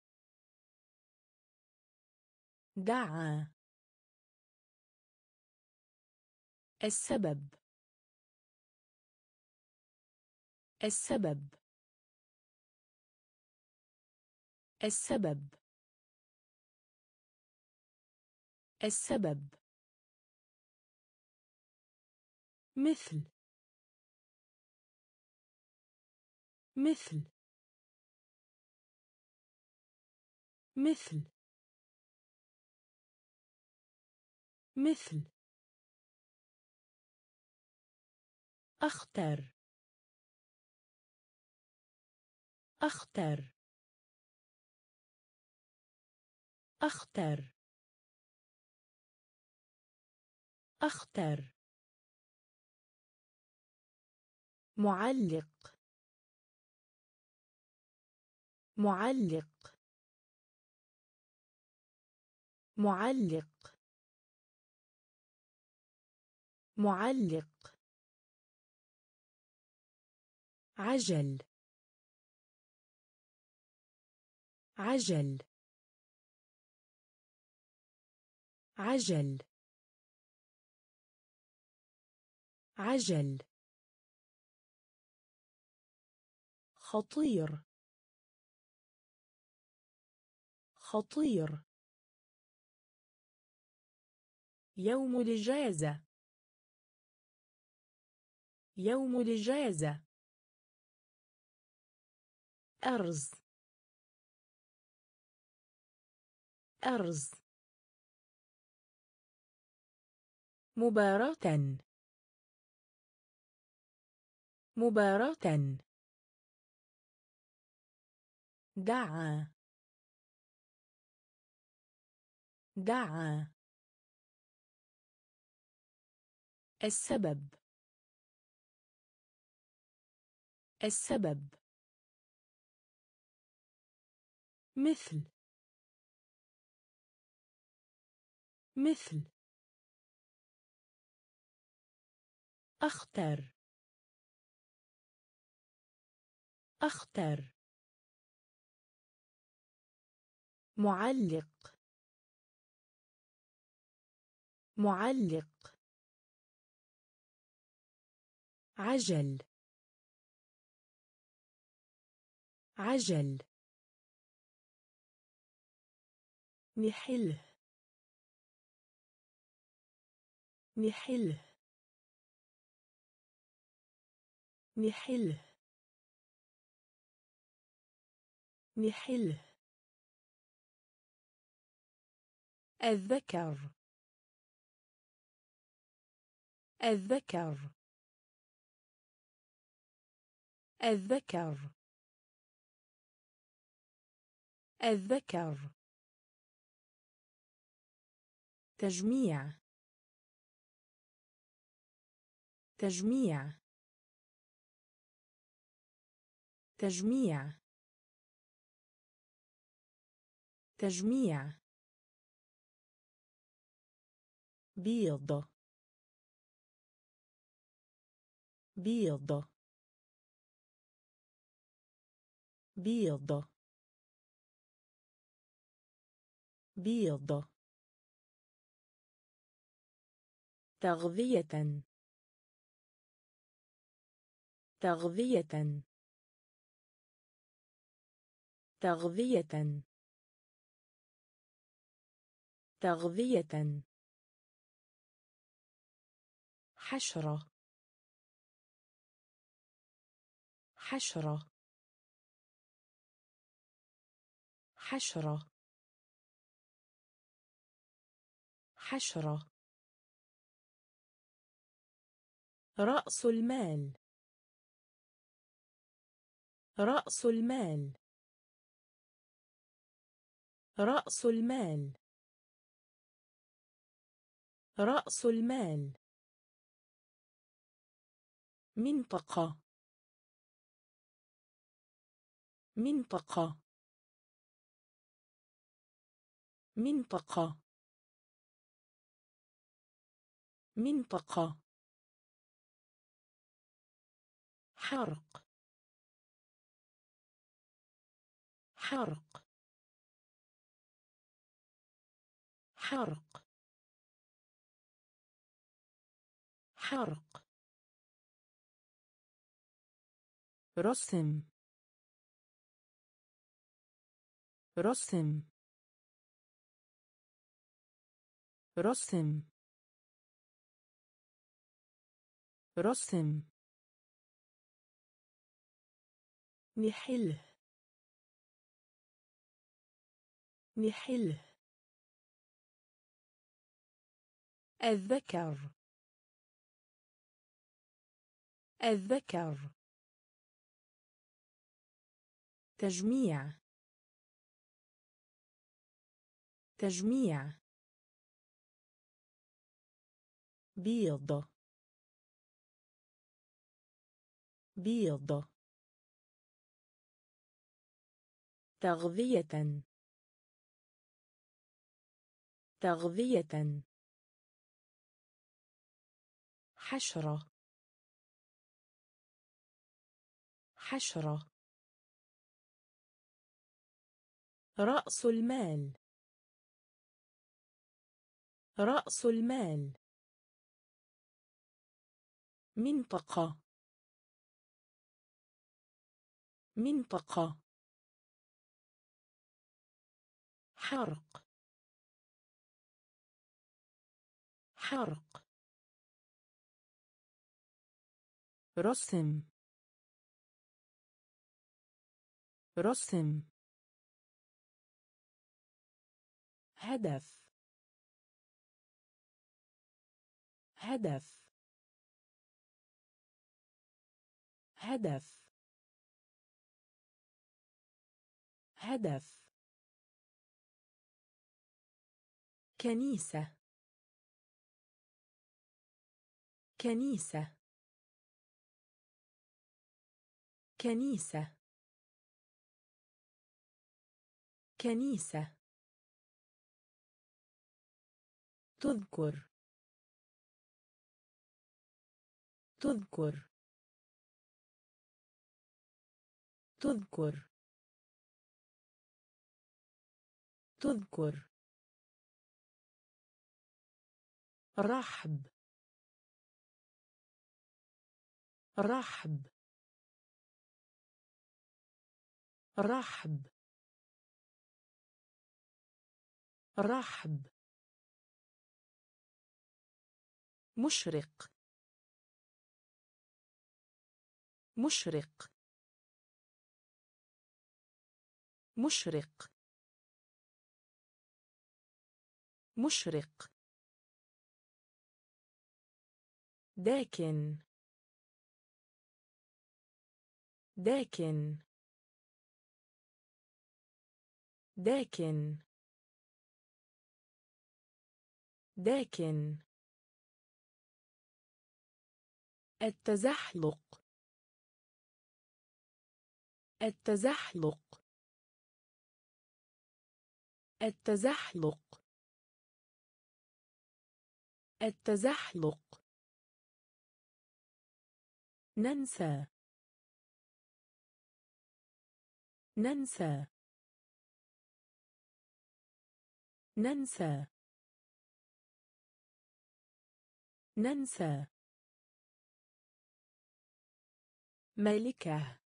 دعا السبب السبب السبب السبب مثل مثل مثل مثل أختر أختر أختر أختر معلق معلق معلق معلق عجل عجل عجل عجل خطير خطير يوم الإجازة يوم الإجازة أرز أرز. مباراة. مباراة. دعا. دعا. السبب. السبب. مثل. مثل. أختر. أختر. معلق. معلق. عجل. عجل. نحله. نحله. نحله. نحله. الذكر. الذكر. الذكر. الذكر. تجميع. تجميع. تجميع. تجميع. بيض. بيض. بيض. بيض. تغذية. تغذية. تغذية. تغذية. حشرة. حشرة. حشرة. حشرة. رأس المال. رأس المال. رأس المال. رأس المال. منطقة. منطقة. منطقة. منطقة. حرق. حرق. حرق. حرق. رسم. رسم. رسم. رسم. نحله. نحله. الذكر. الذكر. تجميع. تجميع. بيض. بيض. تغذية. تغذية. حشرة. حشرة. رأس المال. رأس المال. منطقة. منطقة. حرق. حرق. رسم. رسم. هدف هدف هدف هدف كنيسة كنيسة كنيسة كنيسة تذكر تذكر تذكر تذكر رحب رحب رحب رحب مشرق مشرق مشرق مشرق داكن داكن داكن داكن التزحلق التزحلق التزحلق التزحلق ننسى ننسى ننسى ننسى ملكة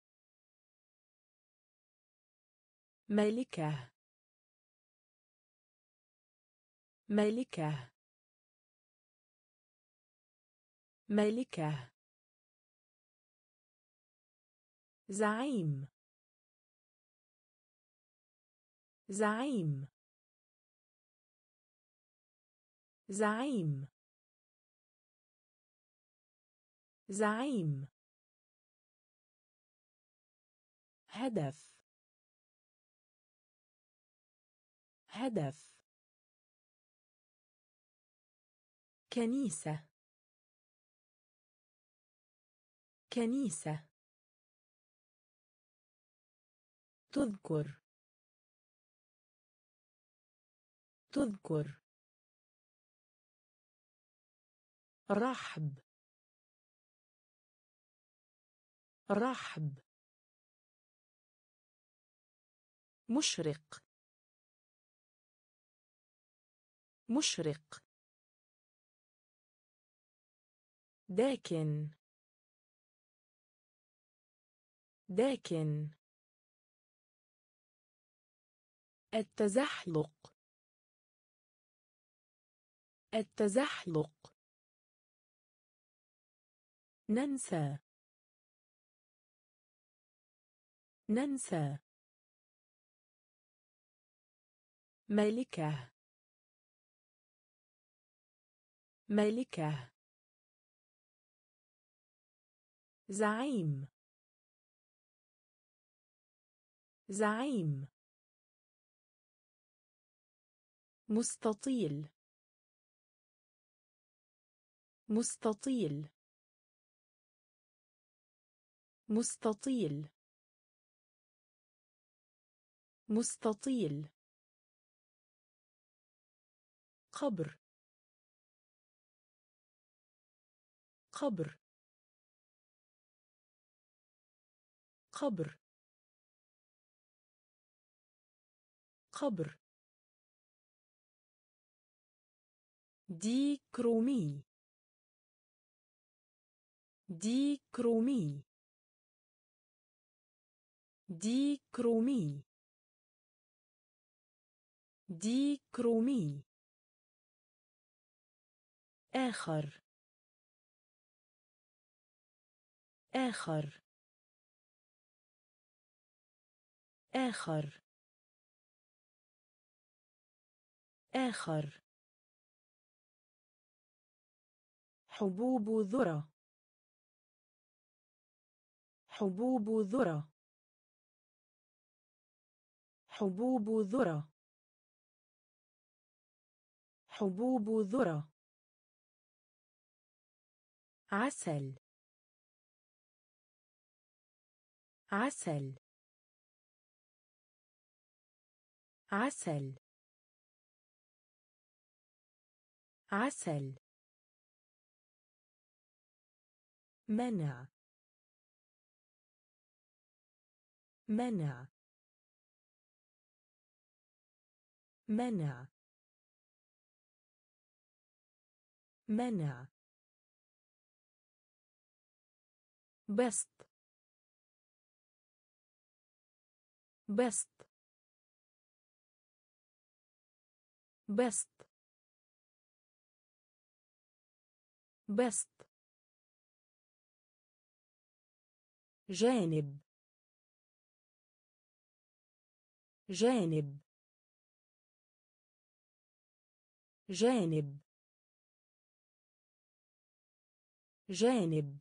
ملكة ملكة ملكة زعيم زعيم زعيم زعيم هدف هدف كنيسة كنيسة تذكر تذكر رحب رحب مشرق مشرق داكن داكن التزحلق التزحلق ننسى ننسى ملكة ملكة زعيم زعيم مستطيل مستطيل مستطيل مستطيل قبر قبر قبر قبر ديكرومي ديكرومي ديكرومي ديكرومي آخر آخر آخر آخر. حبوب ذرة. حبوب ذرة. حبوب ذرة. حبوب ذرة. عسل. عسل. عسل. عسل. منع. منع. منع. منع. بسط. بسط. بسط. بسط. جانب. جانب. جانب. جانب.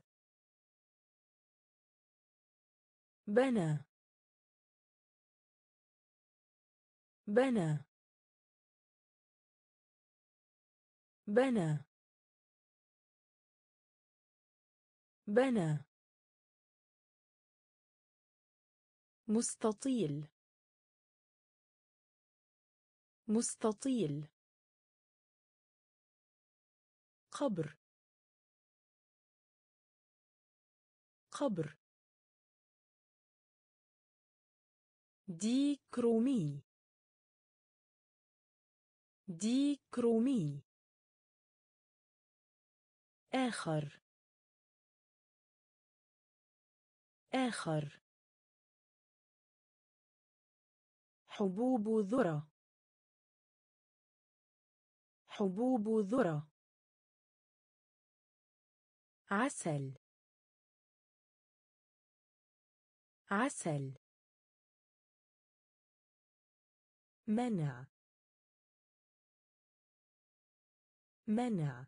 بنى. بنى. بنى. بنى. مستطيل. مستطيل. قبر. قبر. ديكرومي. ديكرومي. آخر. آخر. حبوب ذرة. حبوب ذرة. عسل. عسل. منع. منع.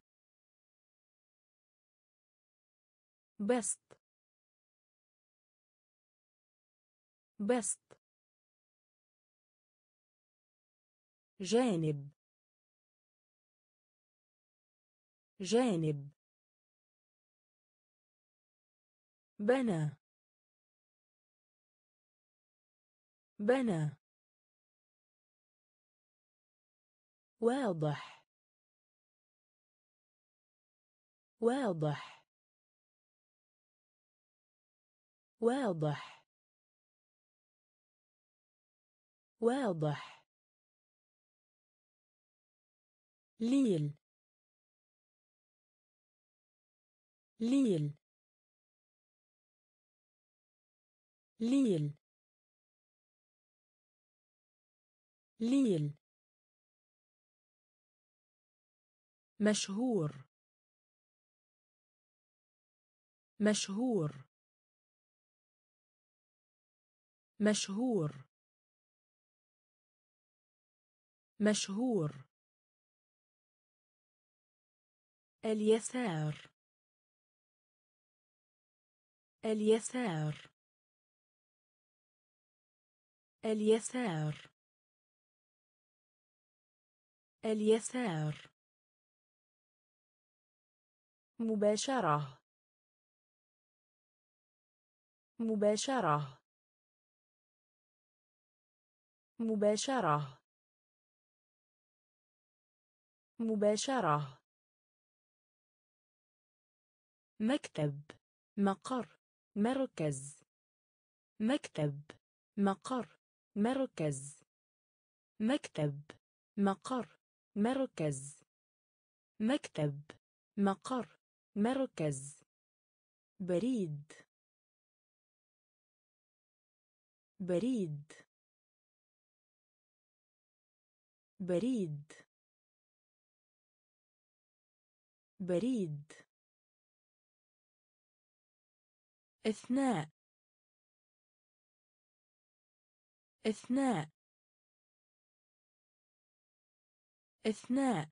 بسط. بسط. جانب. جانب. بنى. بنى. واضح. واضح. واضح. واضح. ليل. ليل. ليل. ليل. مشهور. مشهور. مشهور. مشهور. اليسار. اليسار. اليسار. اليسار. مباشرة. مباشرة. مباشرة. مباشرة. مكتب. مقر. مركز. مكتب. مقر. مركز. مكتب. مقر. مركز. مكتب. مقر. مركز. بريد. بريد. بريد. بريد. اثناء. اثناء. إثناء.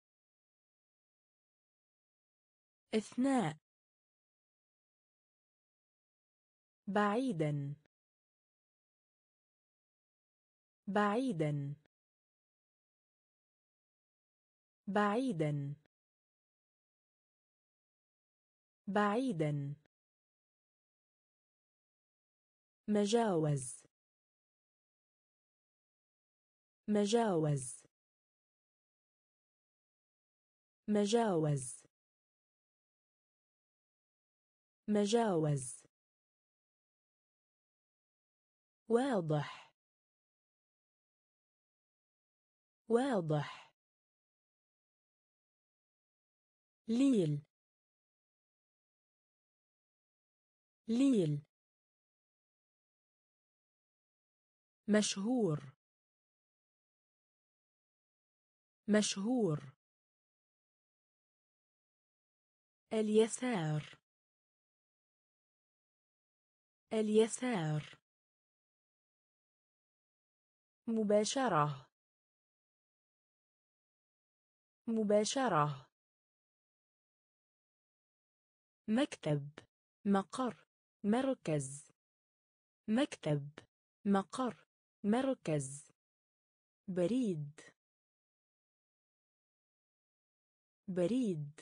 إثناء. بعيدا. بعيدا. بعيدا. بعيدا. مجاوز. مجاوز. مجاوز. مجاوز. واضح. واضح. ليل. ليل. مشهور. مشهور. اليسار. اليسار. مباشرة. مباشرة. مكتب. مقر. مركز. مكتب. مقر. مركز. بريد. بريد.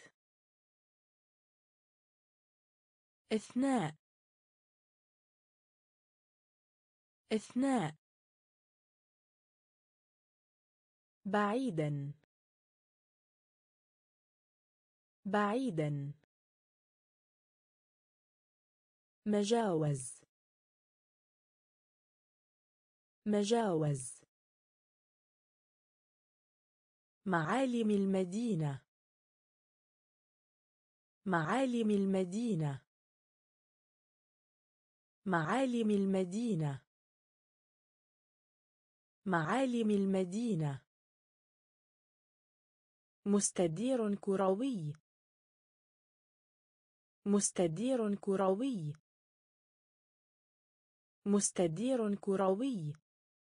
إثناء. إثناء. بعيدا. بعيدا. مجاوز. مجاوز. معالم المدينة. معالم المدينة. معالم المدينة. معالم المدينة. مستدير كروي. مستدير كروي. مستدير كروي.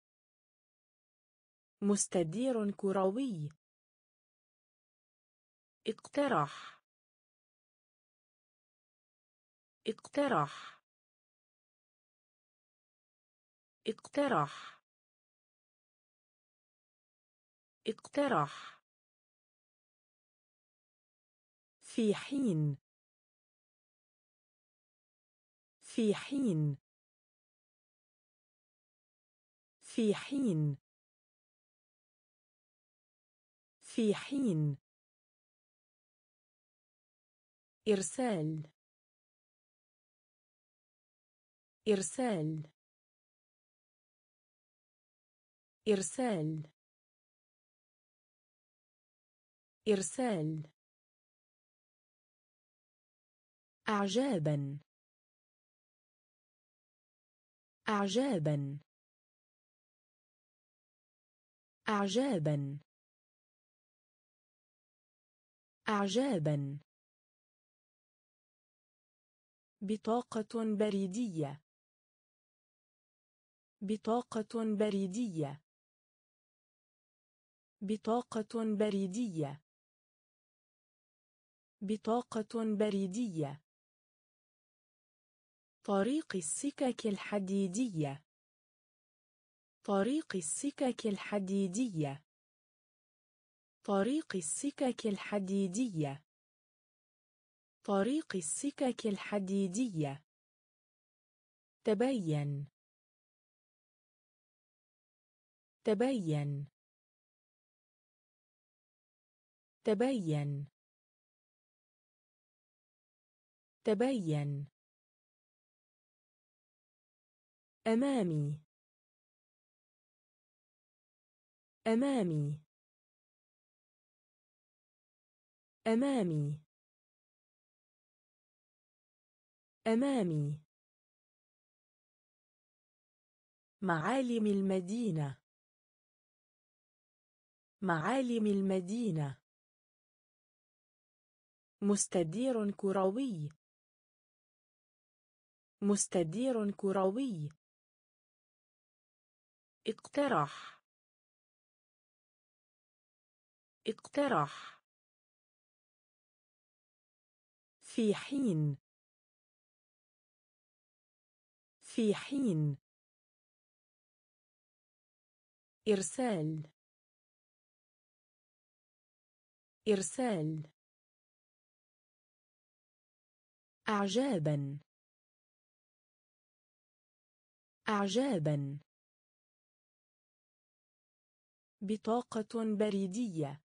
مستدير كروي. اقترح. اقترح. اقترح. اقترح. في حين. في حين. في حين. في حين. إرسال. إرسال. إرسال. إرسال. أعجابا. أعجابا. أعجابا. أعجابا. بطاقة بريدية. بطاقة بريدية. بطاقة بريدية. بطاقة بريدية. طريق السكك الحديدية. طريق السكك الحديدية. طريق السكك الحديدية. طريق السكك الحديدية. تبين. تبين. تبين. تبين. أمامي. أمامي. أمامي. أمامي. معالم المدينة. معالم المدينة. مستدير كروي. مستدير كروي. اقترح. اقترح. في حين. في حين. إرسال. إرسال. أعجابا. أعجابا. بطاقة بريدية.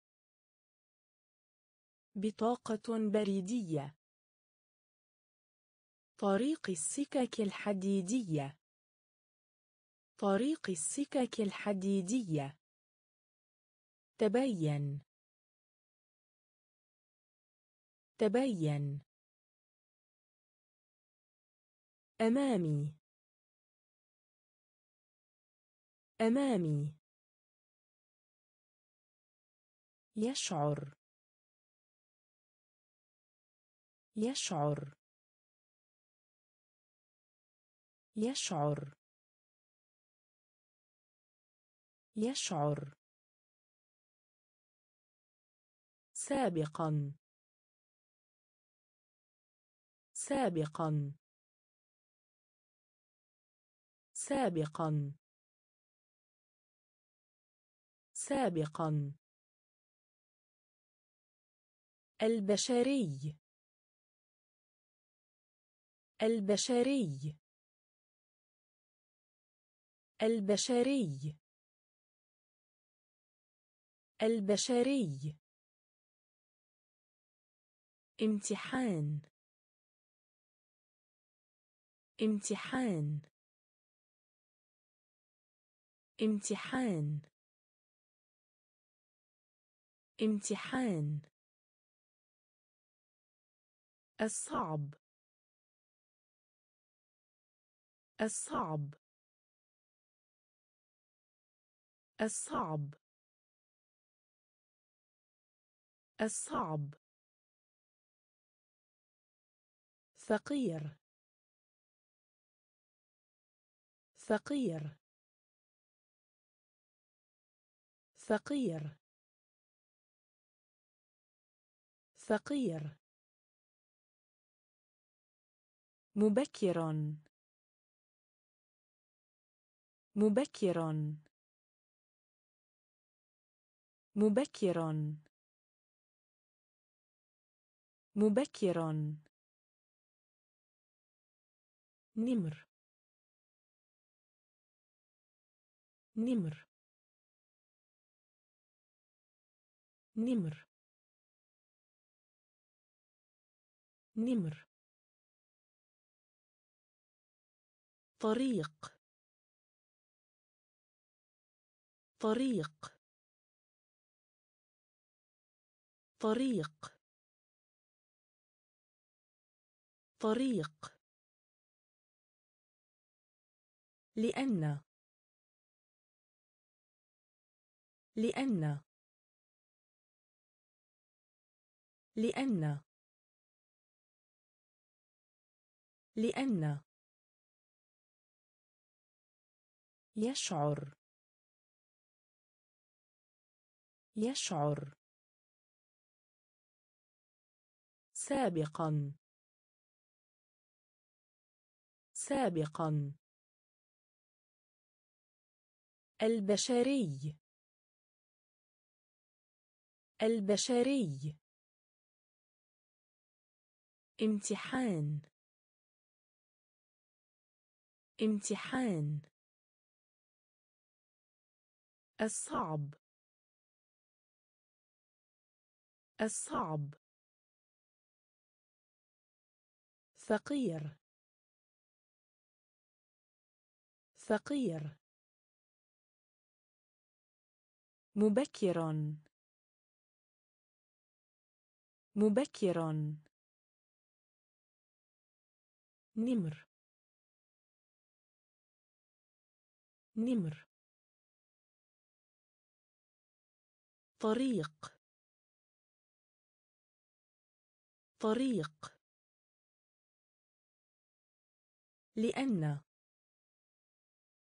بطاقة بريدية. طريق السكك الحديدية. طريق السكك الحديدية. تبين. تبين. أمامي. أمامي. يشعر. يشعر. يشعر. يشعر. سابقا. سابقا. سابقا. سابقا. البشري. البشري. البشري. البشري. امتحان. امتحان. امتحان. امتحان. الصعب. الصعب. الصعب. الصعب. فقير. فقير. فقير. فقير. مبكر. مبكر. مبكر. مبكر. نمر. نمر. نمر. نمر. طريق. طريق. طريق. طريق. لأن. لأن. لأن. لأن. يشعر. يشعر. سابقا. سابقا. البشري. البشري. امتحان. امتحان. الصعب. الصعب. فقير. فقير. مبكر. مبكر. نمر. نمر. طريق. طريق. لأن.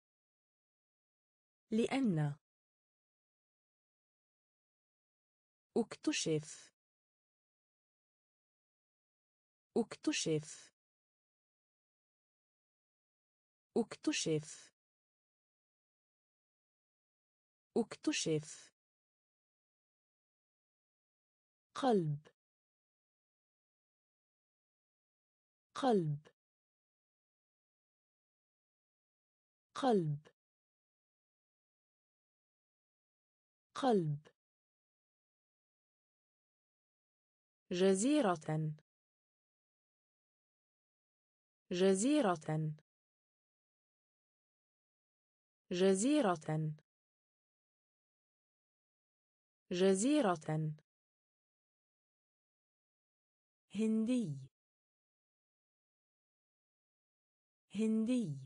لأن. اكتشف اكتشف اكتشف اكتشف قلب قلب قلب قلب جزيرة جزيرة جزيرة جزيرة هندي هندي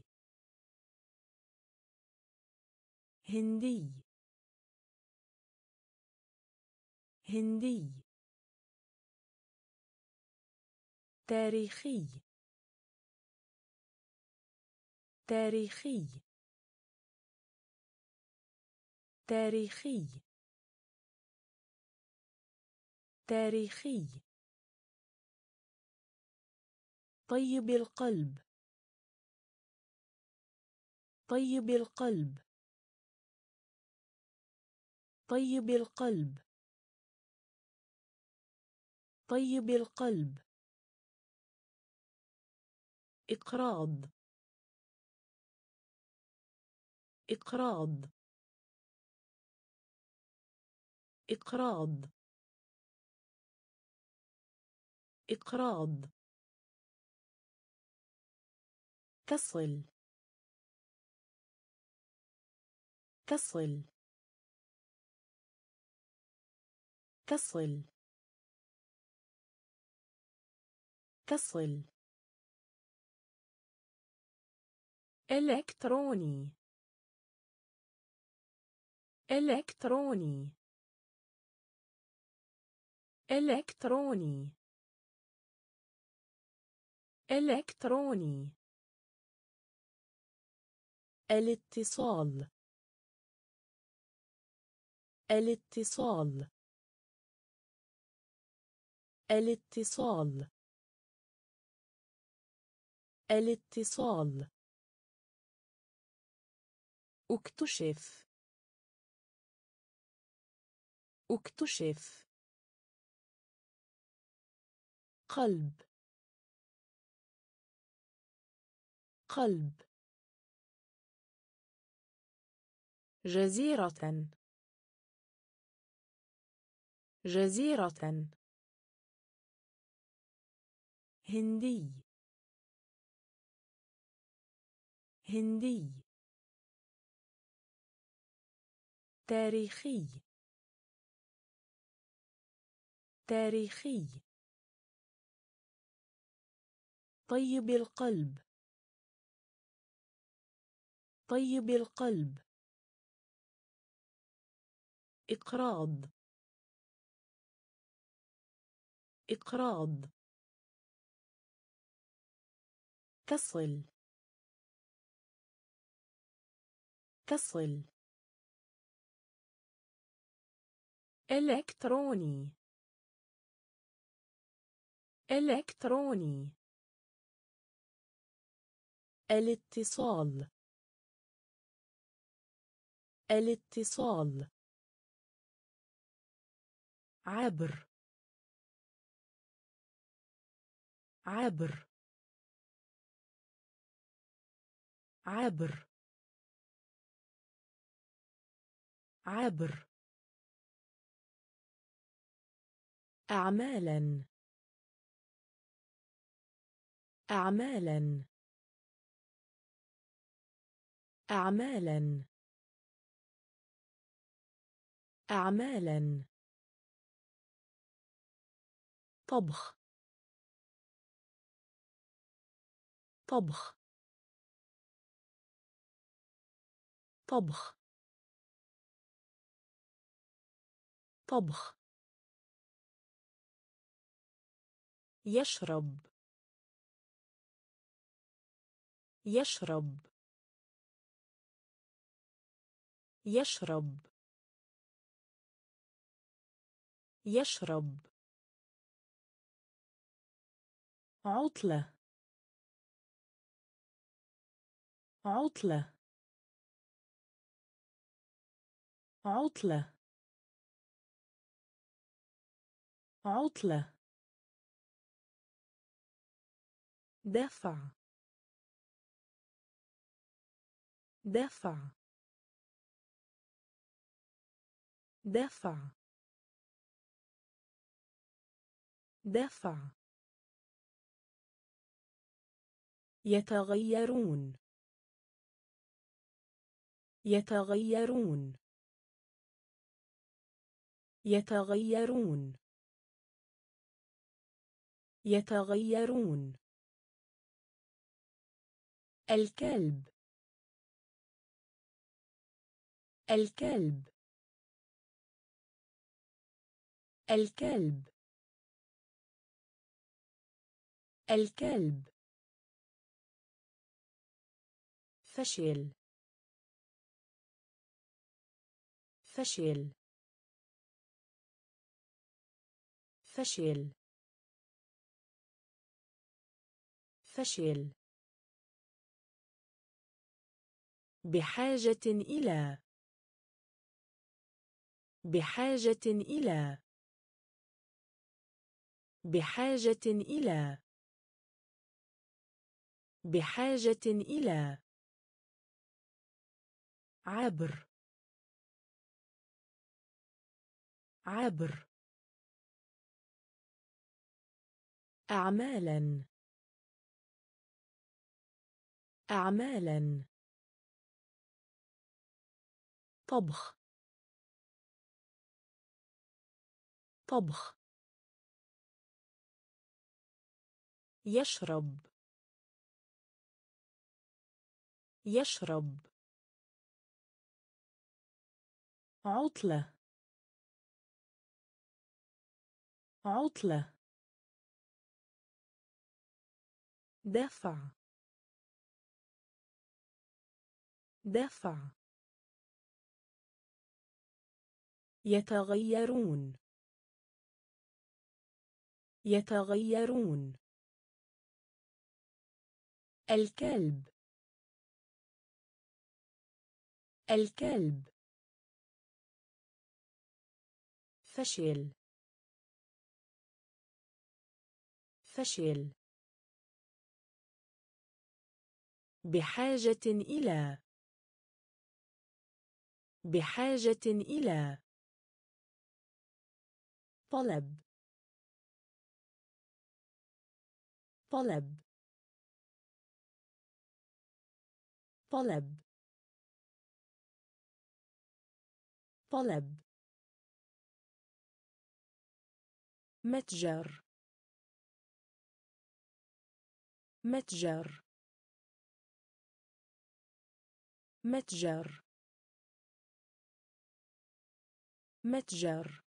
هندي هندي تاريخي تاريخي تاريخي تاريخي طيب القلب طيب القلب طيب القلب طيب القلب إقراض إقراض إقراض إقراض تصل تصل تصل تصل إلكتروني إلكتروني إلكتروني إلكتروني الاتصال الاتصال الاتصال الاتصال اكتشف اكتشف قلب قلب جزيرة جزيرة هندي هندي تاريخي تاريخي طيب القلب طيب القلب إقراض إقراض تصل تصل إلكتروني إلكتروني الاتصال الاتصال عبر عبر عبر عبر أعمالا أعمالا أعمالا أعمالا طبخ طبخ طبخ طبخ يشرب يشرب يشرب يشرب. عطلة. عطلة. عطلة. عطلة. دفع. دفع. دفع. دفع. يتغيرون. يتغيرون. يتغيرون. يتغيرون. الكلب. الكلب. الكلب. الكلب. فشل. فشل. فشل. فشل. بحاجة إلى. بحاجة إلى. بحاجة إلى. بحاجة إلى. عبر. عبر. أعمالا. أعمالا. طبخ. طبخ. يشرب. يشرب. عطلة. عطلة. دفع. دفع. يتغيرون. يتغيرون. الكلب. الكلب. فشل. فشل. بحاجة إلى. بحاجة إلى. طلب. طلب. طلب. طلب. متجر. متجر. متجر. متجر.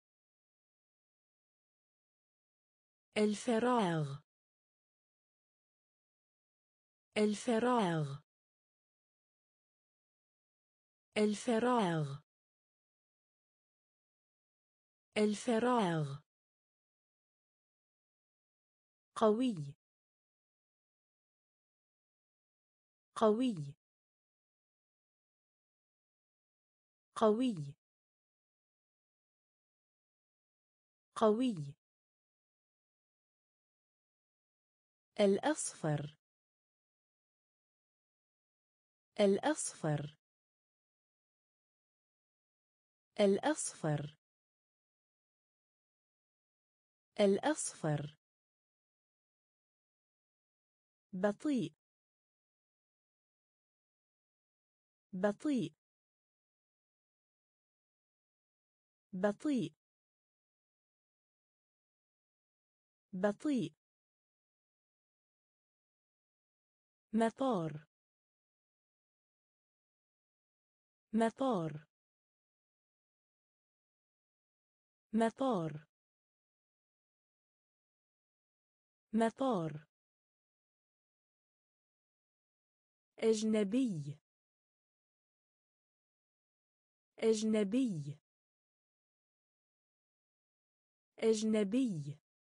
الفراغ. الفراغ. الفراغ. الفراغ. قوي. قوي. قوي. قوي. الأصفر. الأصفر. الأصفر. الأصفر. بطيء. بطيء. بطيء. بطيء. مطار. مطار. مطار. مطار. أجنبي. أجنبي. أجنبي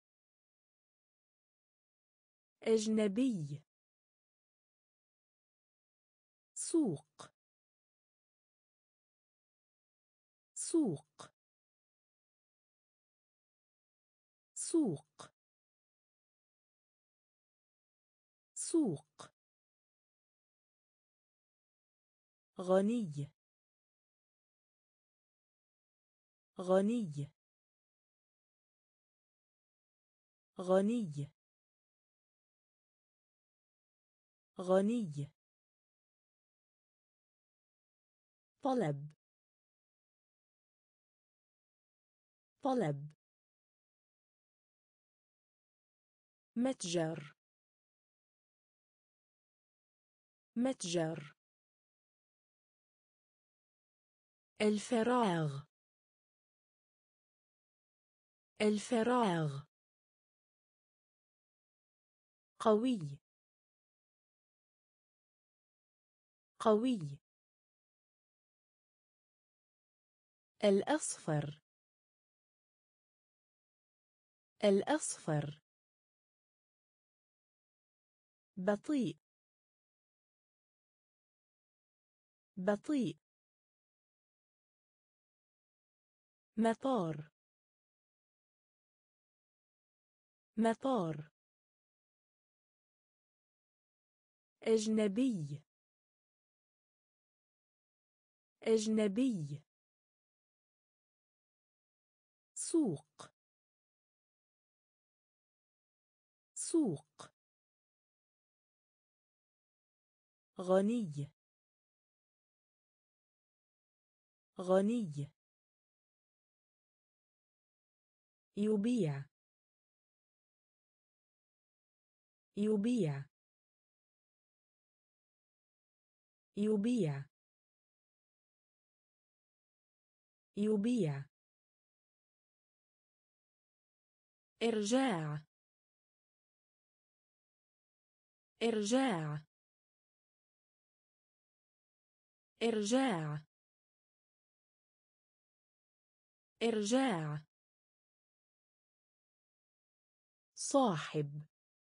أجنبي سوق سوق سوق سوق غني غني غني غني طلب طلب متجر متجر الفراغ الفراغ قوي قوي الأصفر الأصفر بطيء بطيء مطار مطار أجنبي أجنبي سوق سوق غني غني يبيع يبيع يبيع يبيع إرجاع إرجاع إرجاع إرجاع صاحب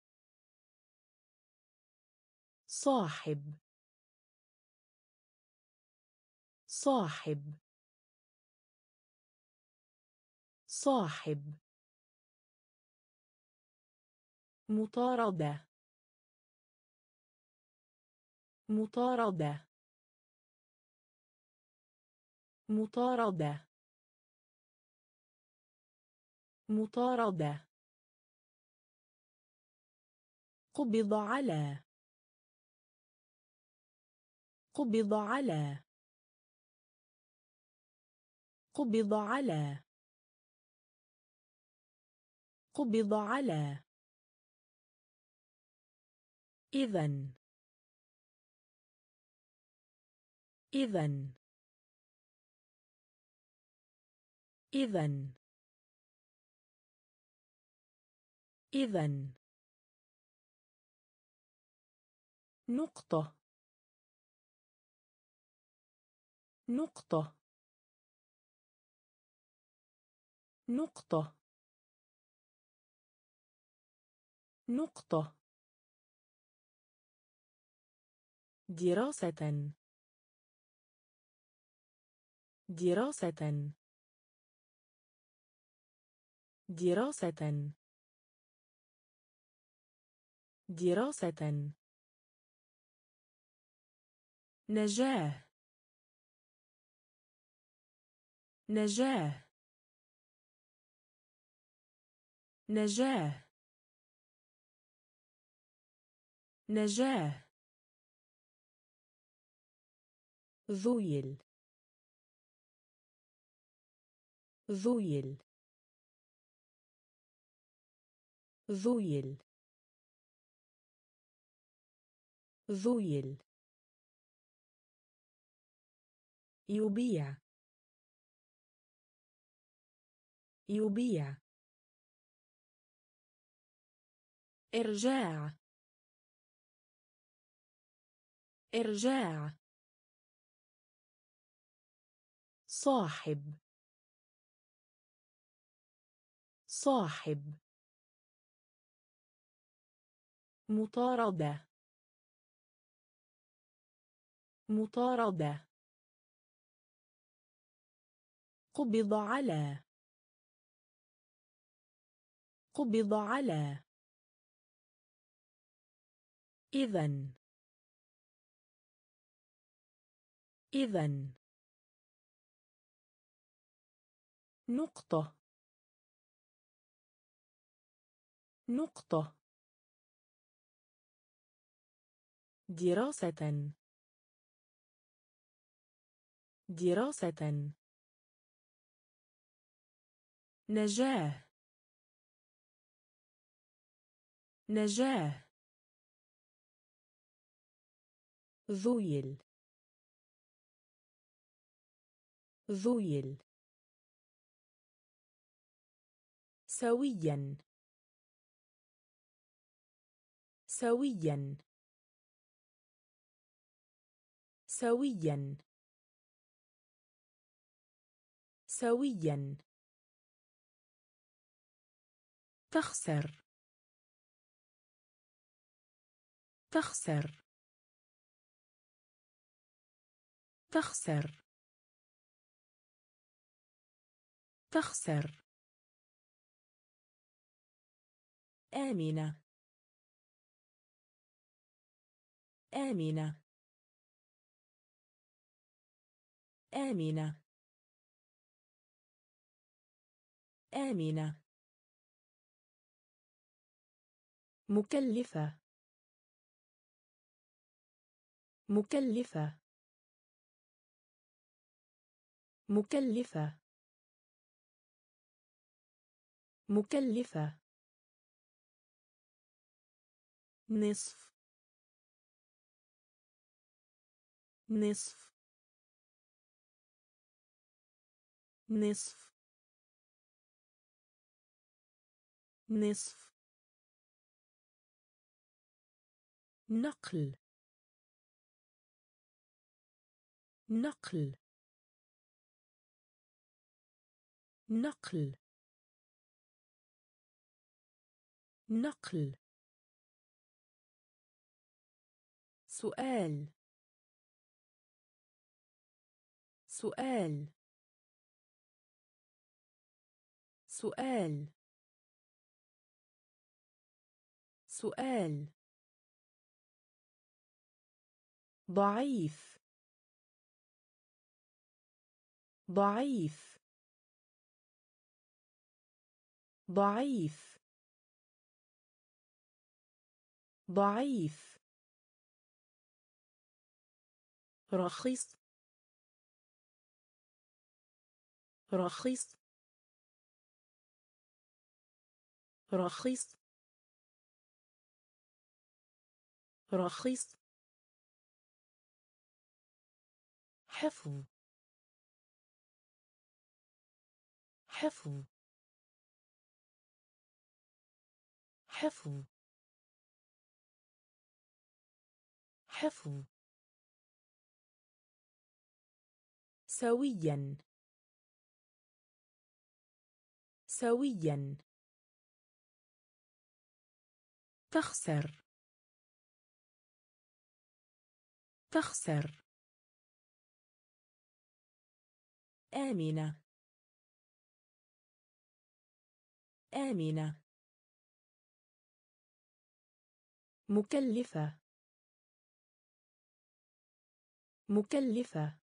صاحب صاحب صاحب مطاردة مطاردة مطاردة مطاردة قبض على قبض على قبض على قبض على إذن إذن إذن إذن نقطة نقطة نقطة نقطة دراسة دراسة دراسة دراسة نجاة نجاة نجاة نجاة ذويل ذويل ذويل ذويل يبيع يبيع إرجاع إرجاع صاحب صاحب. مطاردة. مطاردة. قبض على. قبض على. إذن. إذن. نقطة. نقطة. دراسة. دراسة. نجاة. نجاة. ذويل. ذويل. سويا. سويا. سويا. سويا. تخسر. تخسر. تخسر. تخسر. آمنة. آمنة. آمنة. آمنة. مكلفة. مكلفة. مكلفة. مكلفة. نصف. نصف. نصف. نصف. نقل. نقل. نقل. نقل. سؤال. سؤال. سؤال. سؤال. ضعيف. ضعيف. ضعيف. ضعيف. رخيص. رخيص. رخيص. رخيص. حفظ. حفظ. حفظ. حفظ. سويا. سويا. تخسر. تخسر. آمنة. آمنة. مكلفة. مكلفة.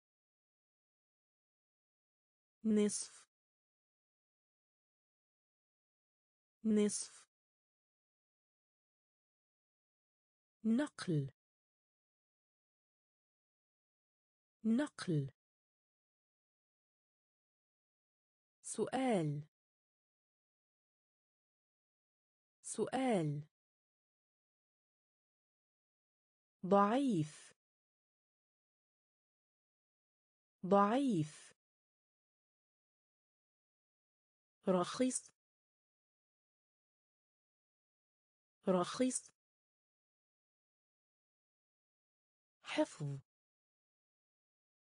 نصف. نصف. نقل. نقل. سؤال. سؤال. ضعيف. ضعيف. رخيص. رخيص. حفظ.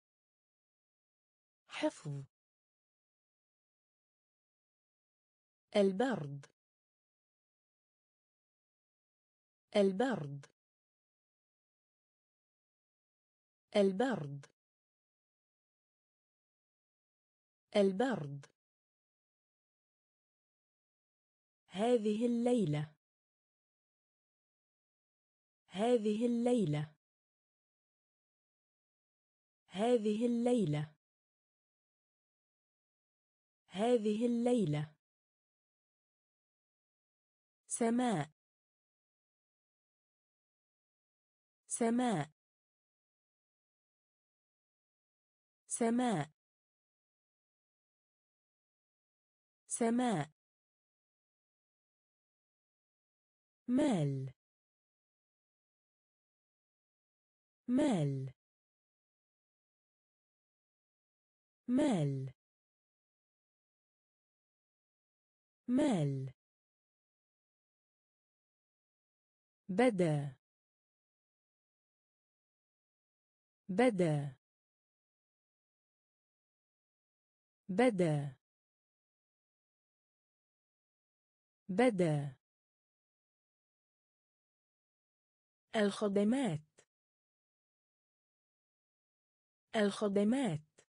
حفظ. البرد البرد البرد البرد هذه الليلة هذه الليلة هذه الليلة هذه الليلة سماء سماء سماء سماء مال مال مال مال بدا بدا بدا بدا الخدمات الخدمات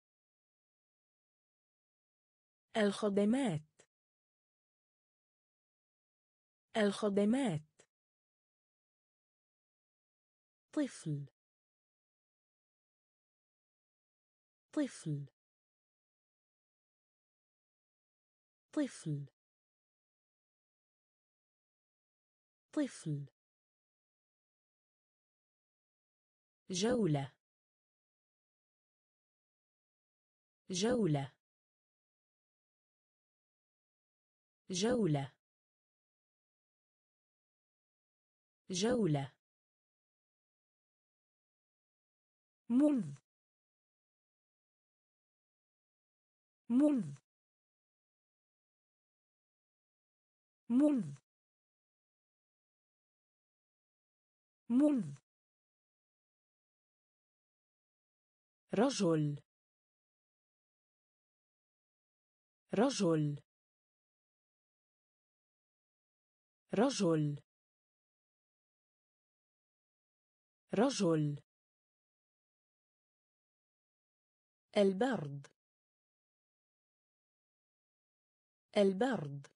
الخدمات الخدمات طفل طفل طفل طفل جولة جولة جولة جولة منذ منذ منذ منذ رجل رجل رجل رجل البرد البرد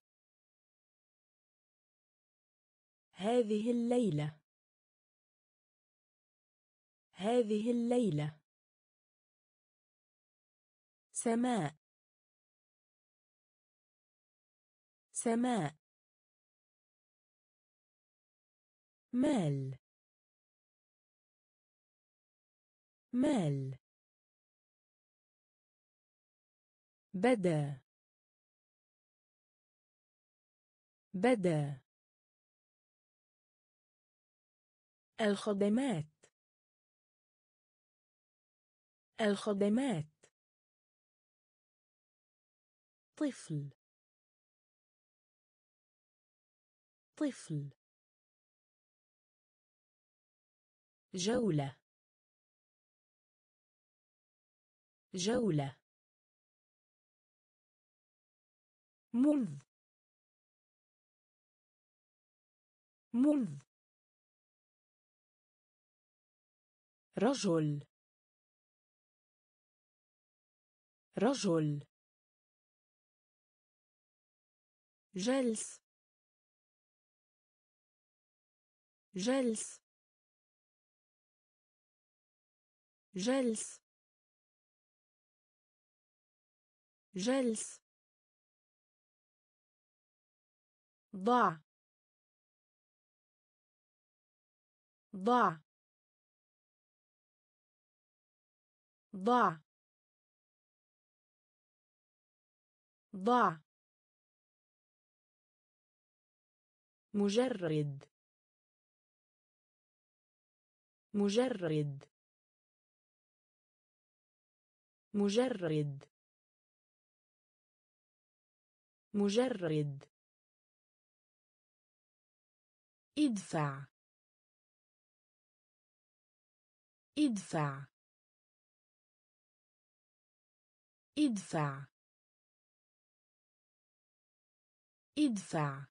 هذه الليلة هذه الليلة سماء سماء مال مال بدا بدا الخدمات الخدمات طفل طفل جولة جولة منذ منذ رجل رجل جلس جلس جلس جلس ضع ضع ضع ضع مجرد مجرد مجرد مجرد ادفع ادفع ادفع ادفع.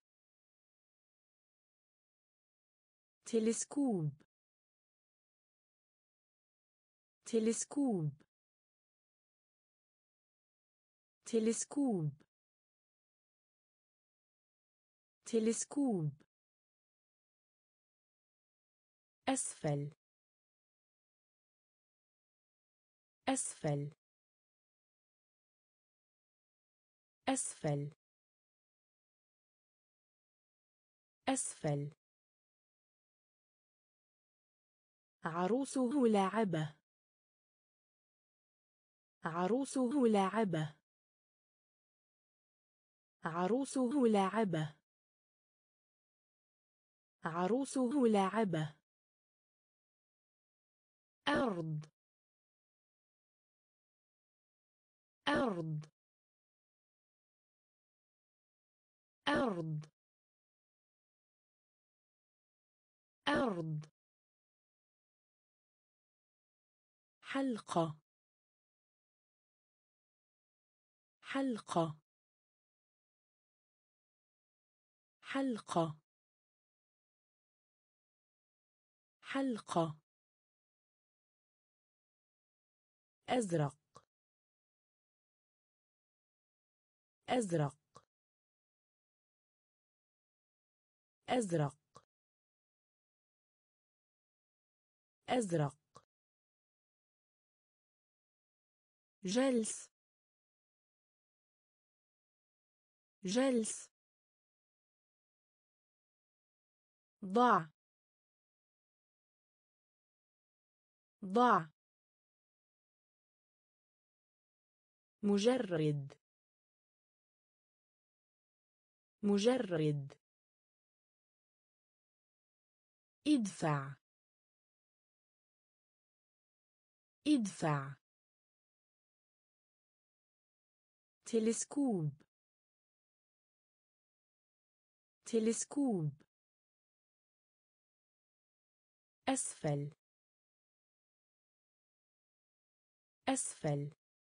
تلسكوب. تلسكوب. تلسكوب. تلسكوب. أسفل. أسفل. أسفل. أسفل. عروسه لاعبة. عروسه لاعبة. عروسه لاعبة. عروسه لاعبة. أرض. أرض. أرض. أرض. حلقة. حلقة. حلقة. حلقة. أزرق. أزرق. أزرق. أزرق. جلس. جلس. ضع. ضع. مجرد. مجرد. ادفع. ادفع. تلسكوب. تلسكوب. أسفل. أسفل.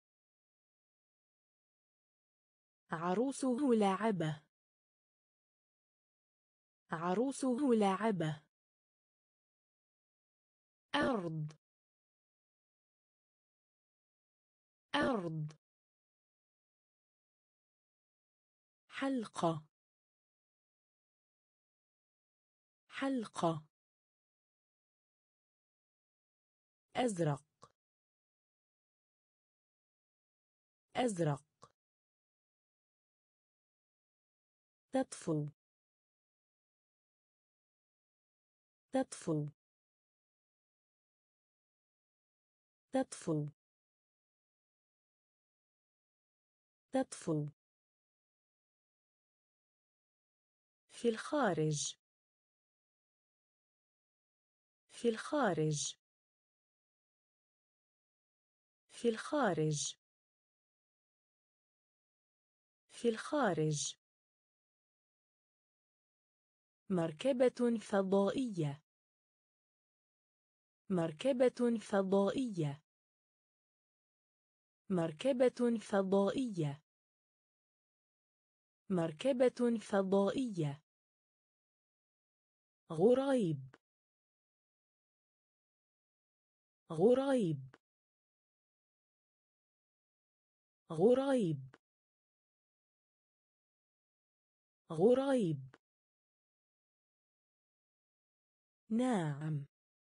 عروسه لاعبة. عروسه لاعبة. أرض. أرض. حلقة. حلقة. أزرق. أزرق. تطفو. تطفو. تطفو. تطفو. في الخارج. في الخارج. في الخارج. في الخارج. مركبة فضائية. مركبة فضائية. مركبة فضائية. مركبة فضائية. غريب. غريب. غريب. غريب. ناعم.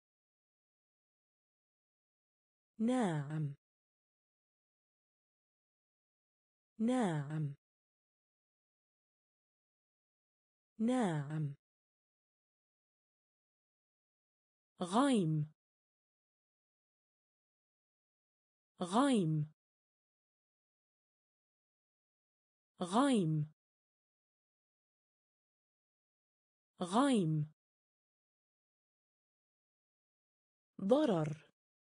ناعم. ناعم. ناعم. غيم. غيم. غيم. غيم. ضرر.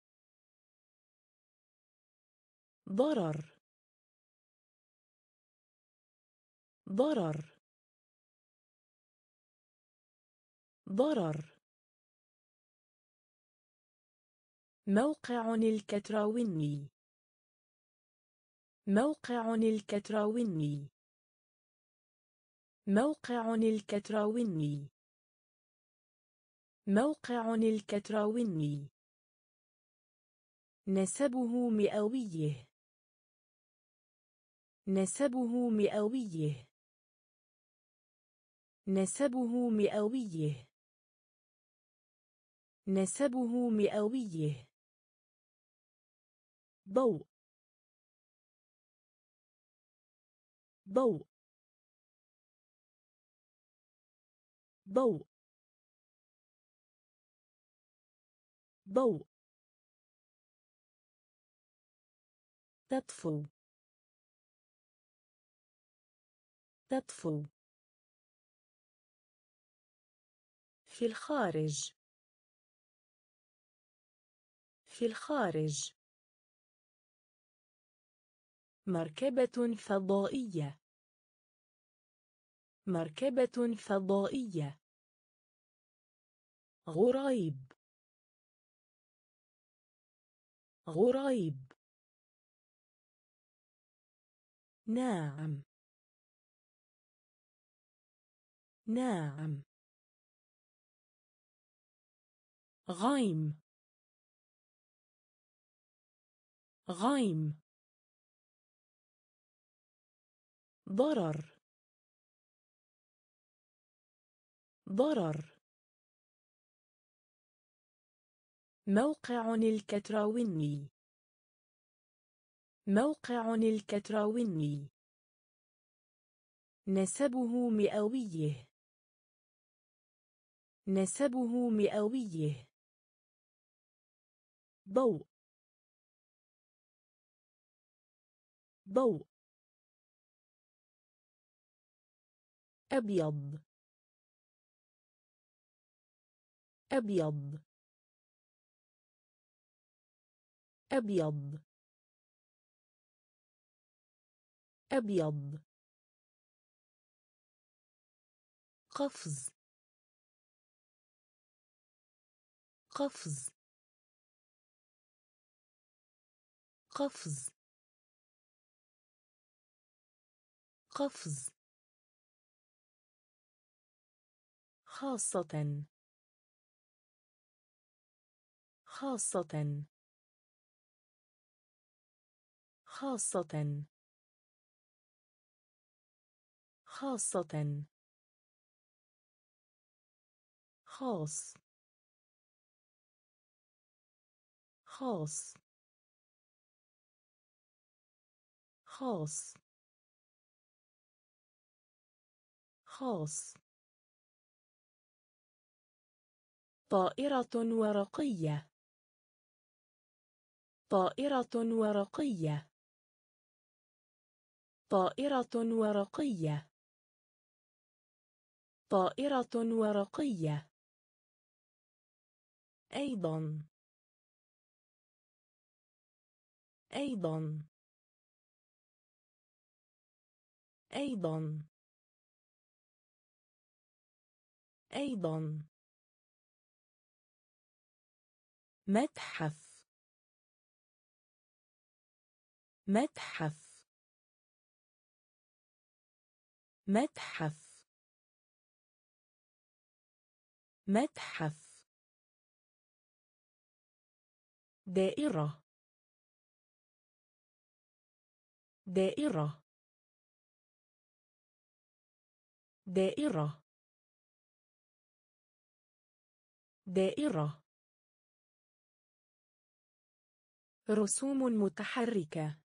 ضرر. ضرر. ضرر. موقع الكتراوني. موقع الكتراوني. موقع الكتراوني. موقع الكتراوني. نسبه مئويه. نسبه مئويه. نسبه مئويه. نسبه مئويه. ضوء. ضوء. ضوء. ضوء. تطفو. تطفو. في الخارج. في الخارج. مركبة فضائية. مركبة فضائية. غريب. غريب. ناعم. ناعم. غيم. غيم. ضرر. ضرر. موقع الكتراوني. موقع الكتراوني. نسبه مئويه. نسبه مئويه. ضوء. ضوء. أبيض. أبيض. أبيض. أبيض. قفز. قفز. قفز. قفز. خاصة. خاصة. خاصة. خاصة. خاص. خاص. خاص. خاص. طائرة ورقية. طائرة ورقية. طائرة ورقية. طائرة ورقية. أيضا. أيضا. أيضا. أيضا. متحف. متحف. متحف. متحف. دائرة. دائرة. دائرة. دائرة. رسوم متحركة.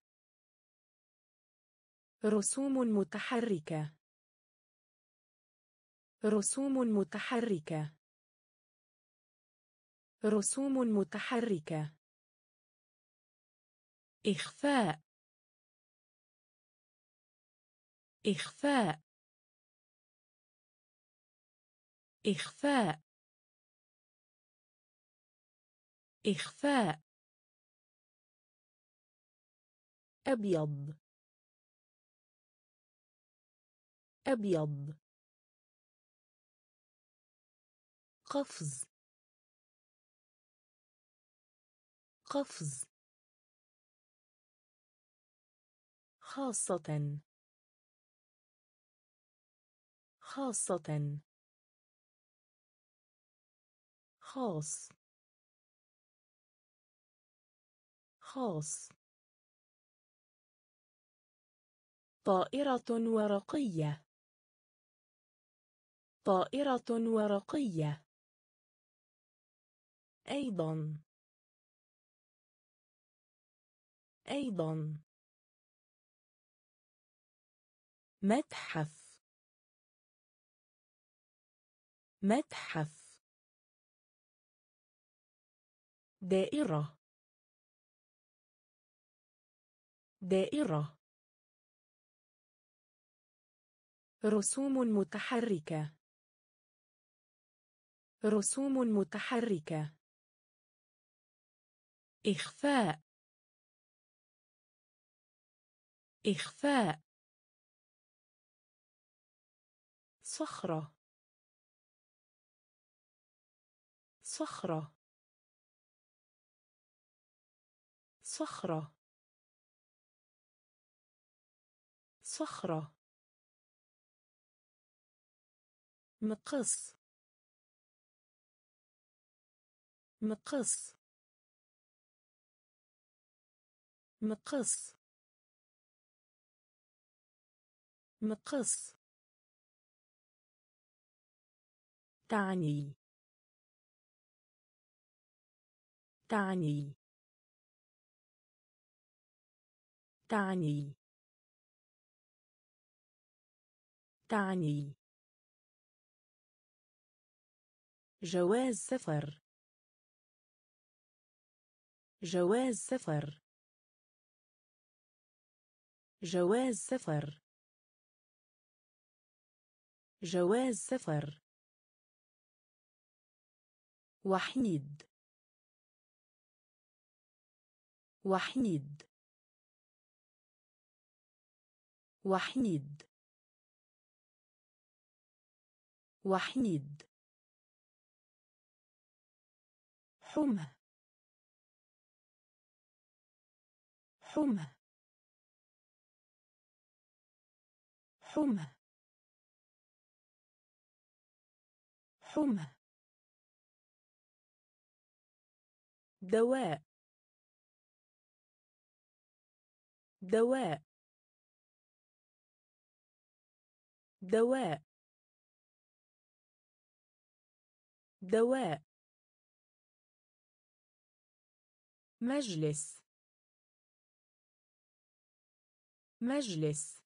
رسوم متحركة. رسوم متحركة. رسوم متحركة. إخفاء. إخفاء. إخفاء. إخفاء. أبيض. أبيض. قفز. قفز. خاصة. خاصة خاص خاص طائرة ورقية طائرة ورقية أيضا أيضا متحف متحف دائرة دائرة رسوم متحركة رسوم متحركة إخفاء إخفاء صخرة صخرة صخرة صخرة مقص مقص مقص مقص تعني تعني تعني تعني جواز سفر جواز سفر جواز سفر جواز سفر وحيد وحيد وحيد وحيد حمى حمى حمى حمى دواء دواء دواء دواء مجلس مجلس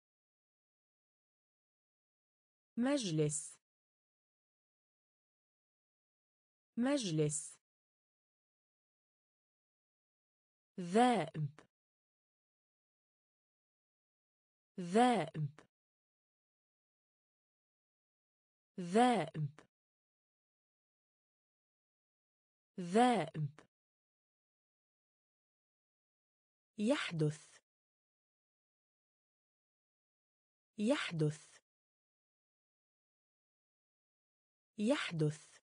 مجلس مجلس ذائب ذائب ذائب ذائب يحدث يحدث يحدث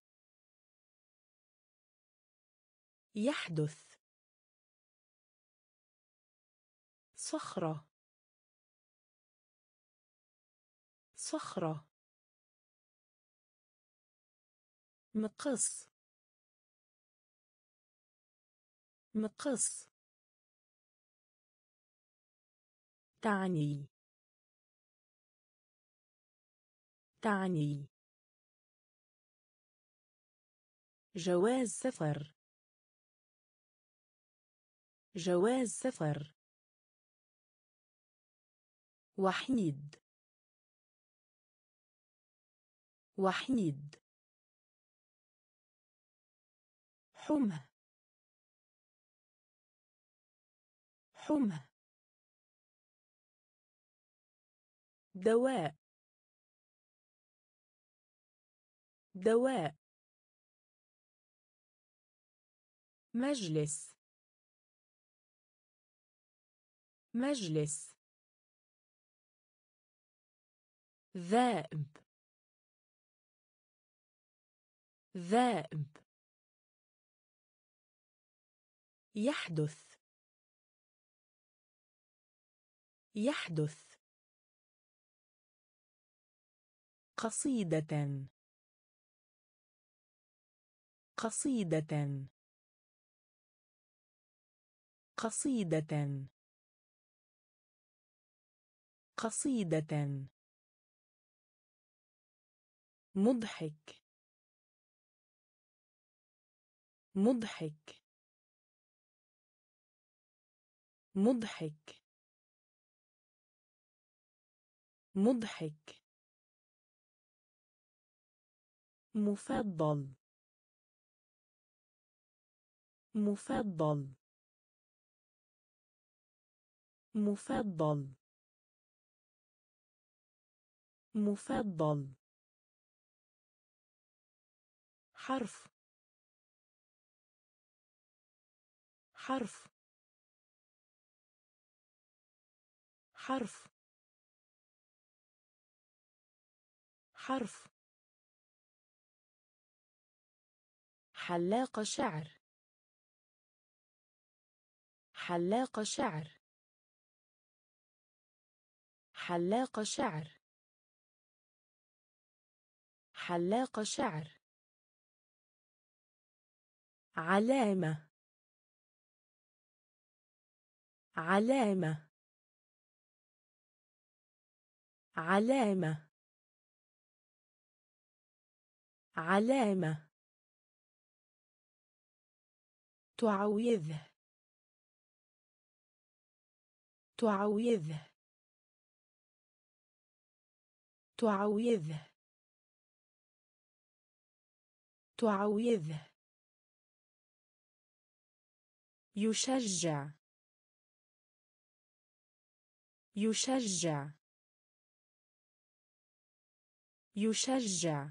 يحدث صخرة صخرة مقص مقص تعني تعني جواز سفر جواز سفر وحيد وحيد حمى حمى دواء دواء مجلس مجلس ذائب ذائب يحدث يحدث قصيدة قصيدة قصيدة قصيدة مضحك مضحك مضحك مضحك مفضل مفضل مفضل مفضل حرف حرف حرف حرف حلاق شعر حلاق شعر حلاق شعر حلاق شعر علامة علامة علامة علامة تعويضه تعويضه تعويضه تعويضه يشجع يشجع يشجع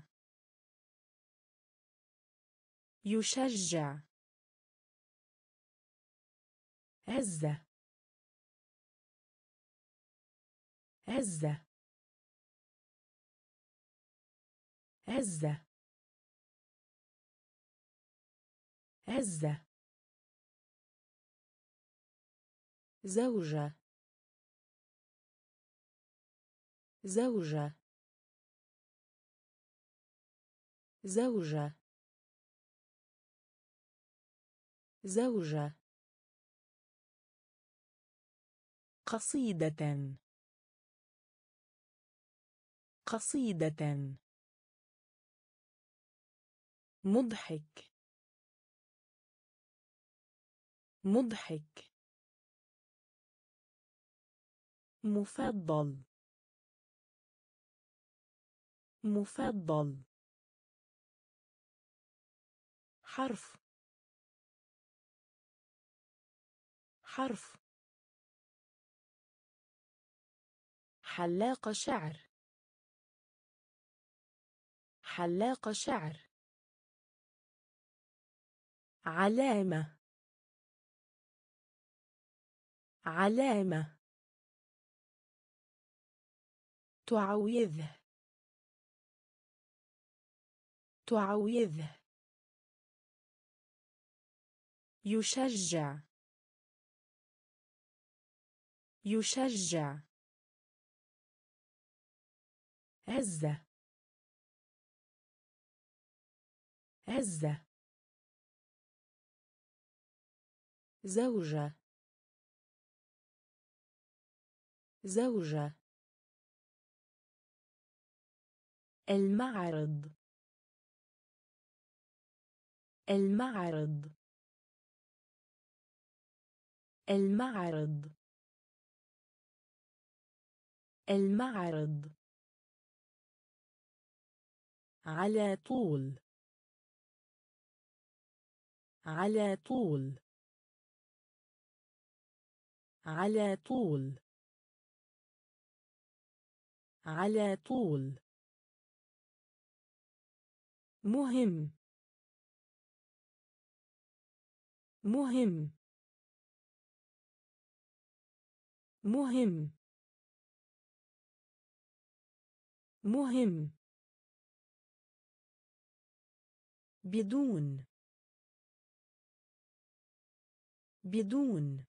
يشجع عزة عزة عزة عزة زوجة زوجة زوجة زوجة قصيدة قصيدة مضحك مضحك مفضل مفضل حرف حرف حلاق شعر حلاق شعر علامة علامة تعويضه تعويضه يشجع يشجع عزة عزة زوجة زوجة المعرض المعرض المعرض المعرض على طول على طول على طول على طول مهم مهم مهم مهم بدون بدون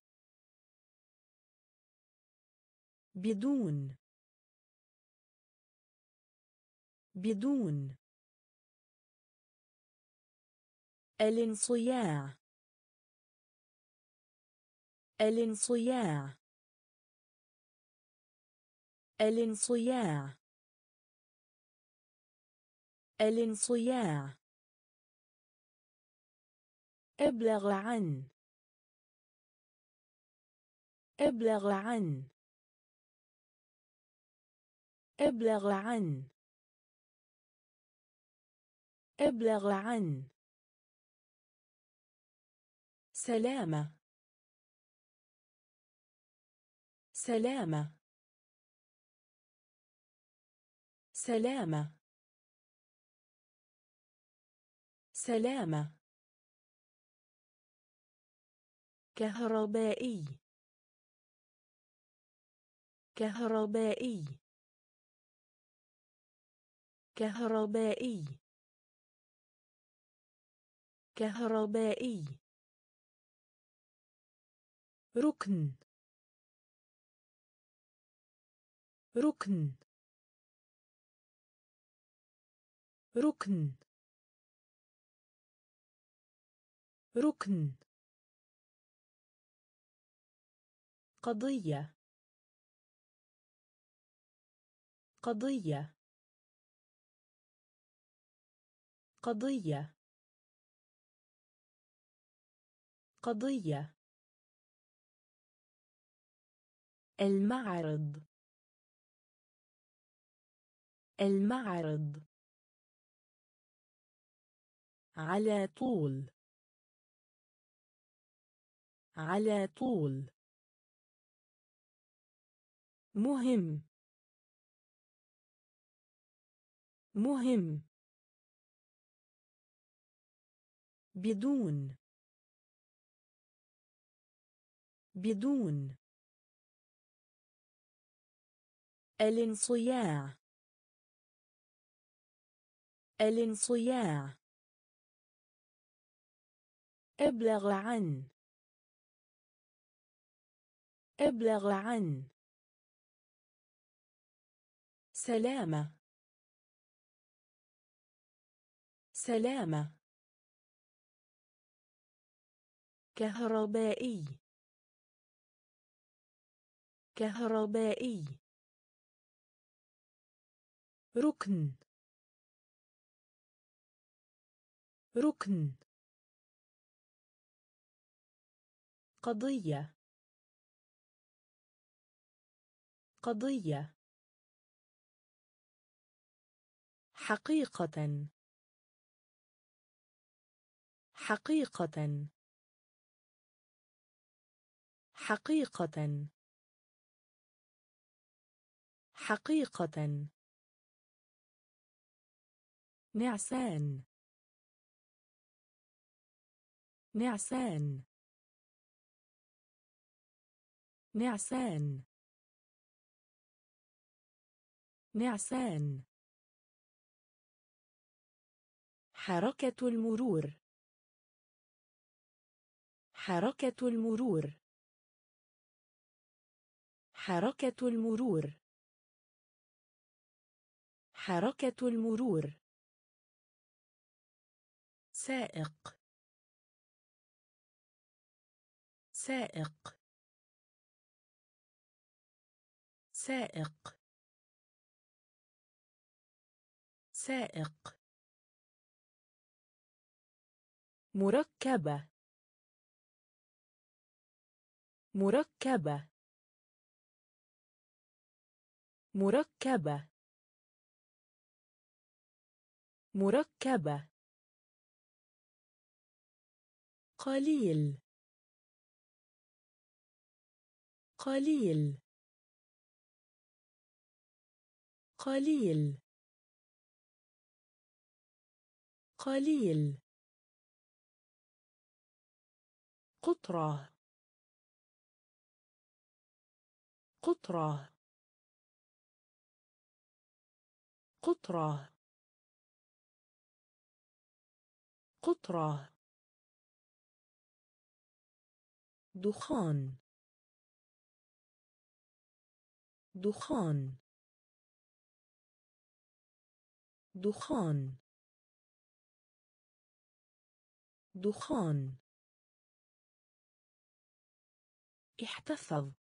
بدون بدون. الانصياع. الانصياع. الانصياع. الانصياع. ابلغ عن. ابلغ عن. ابلغ عن. ابلغ عن. سلامة. سلامة. سلامة. سلامة. كهربائي. كهربائي. كهربائي. كهربائي. ركن. ركن. ركن. ركن. قضية. قضية. قضية. قضية. المعرض. المعرض. على طول. على طول. مهم. مهم. بدون. بدون. الانصياع. الانصياع. ابلغ عن. ابلغ عن. سلامة. سلامة. كهربائي. كهربائي. ركن. ركن. قضية. قضية. حقيقة. حقيقة. حقيقة. حقيقة. نعسان. نعسان. نعسان. نعسان. حركة المرور. حركة المرور. حركة المرور. حركة المرور. سائق. سائق. سائق. سائق. مركبة. مركبة. مركبة. مركبة. قليل. قليل. قليل. قليل. قطرة. قطرة. قطرة. قطرة. دخان. دخان. دخان دخان احتفظ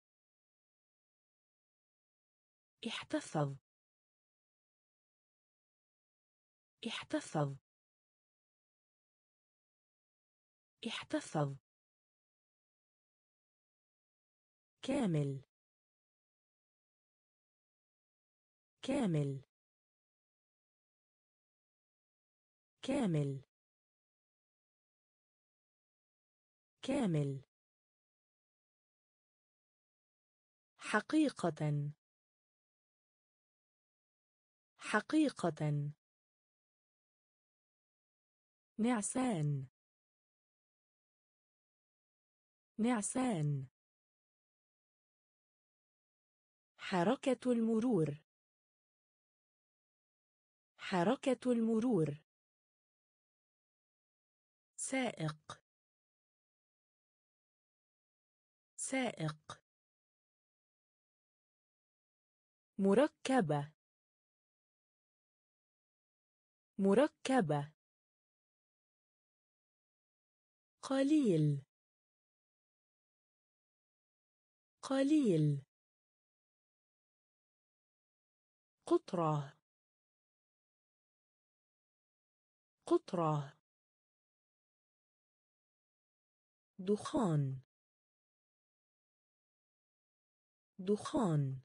احتفظ احتفظ احتفظ كامل كامل كامل كامل حقيقة حقيقة نعسان نعسان حركة المرور حركة المرور سائق سائق مركبة مركبة قليل قليل قطرة قطرة دخان دخان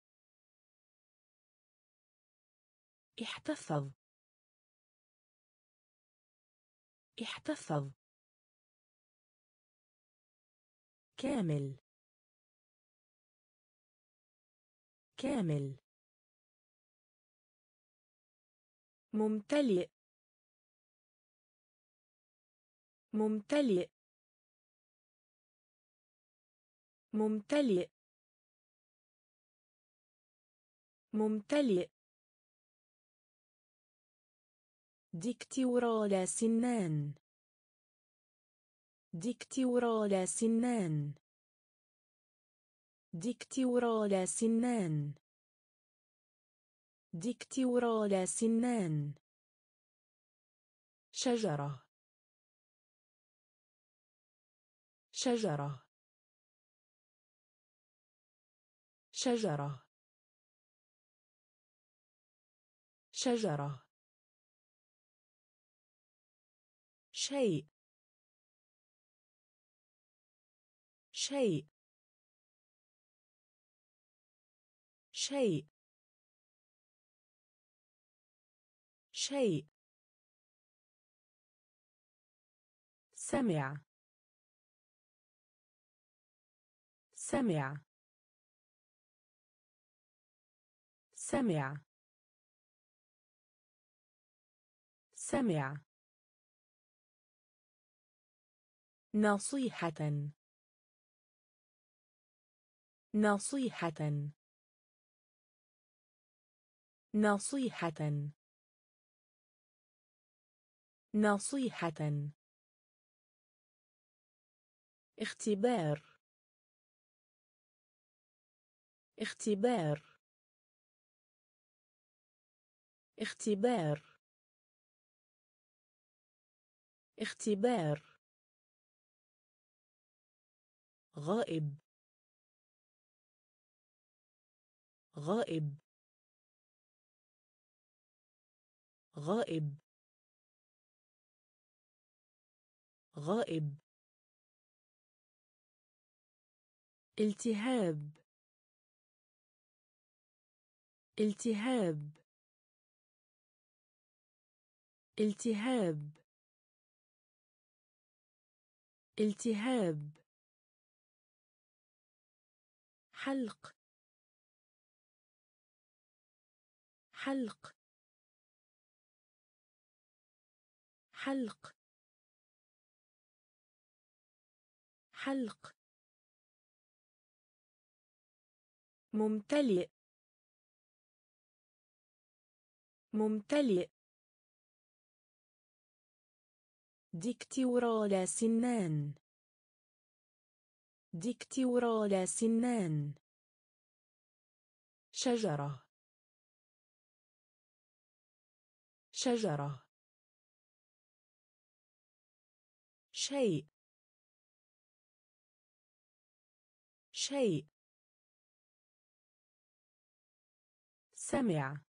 احتفظ احتفظ كامل كامل ممتلئ ممتلئ ممتلئ ممتلئ ديكتورال سنان ديكتورال سنان ديكتورال سنان ديكتورال سنان شجرة شجرة شجرة شجرة شيء شيء شيء شيء سمع سمع سمع سمع نصيحة نصيحة نصيحة نصيحة اختبار اختبار اختبار اختبار غائب غائب غائب غائب التهاب التهاب التهاب التهاب حلق حلق حلق حلق ممتلئ ممتلئ ديكتورال سنان ديكتورال سنان شجرة شجرة شيء شيء سمع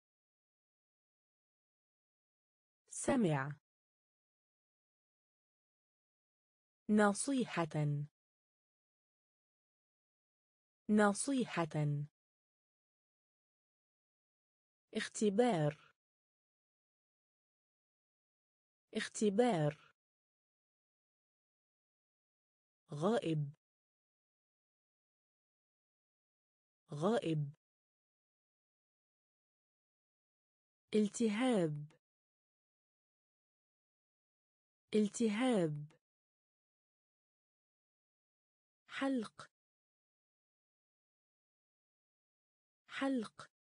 سمع نصيحة نصيحة اختبار اختبار غائب غائب التهاب التهاب حلق حلق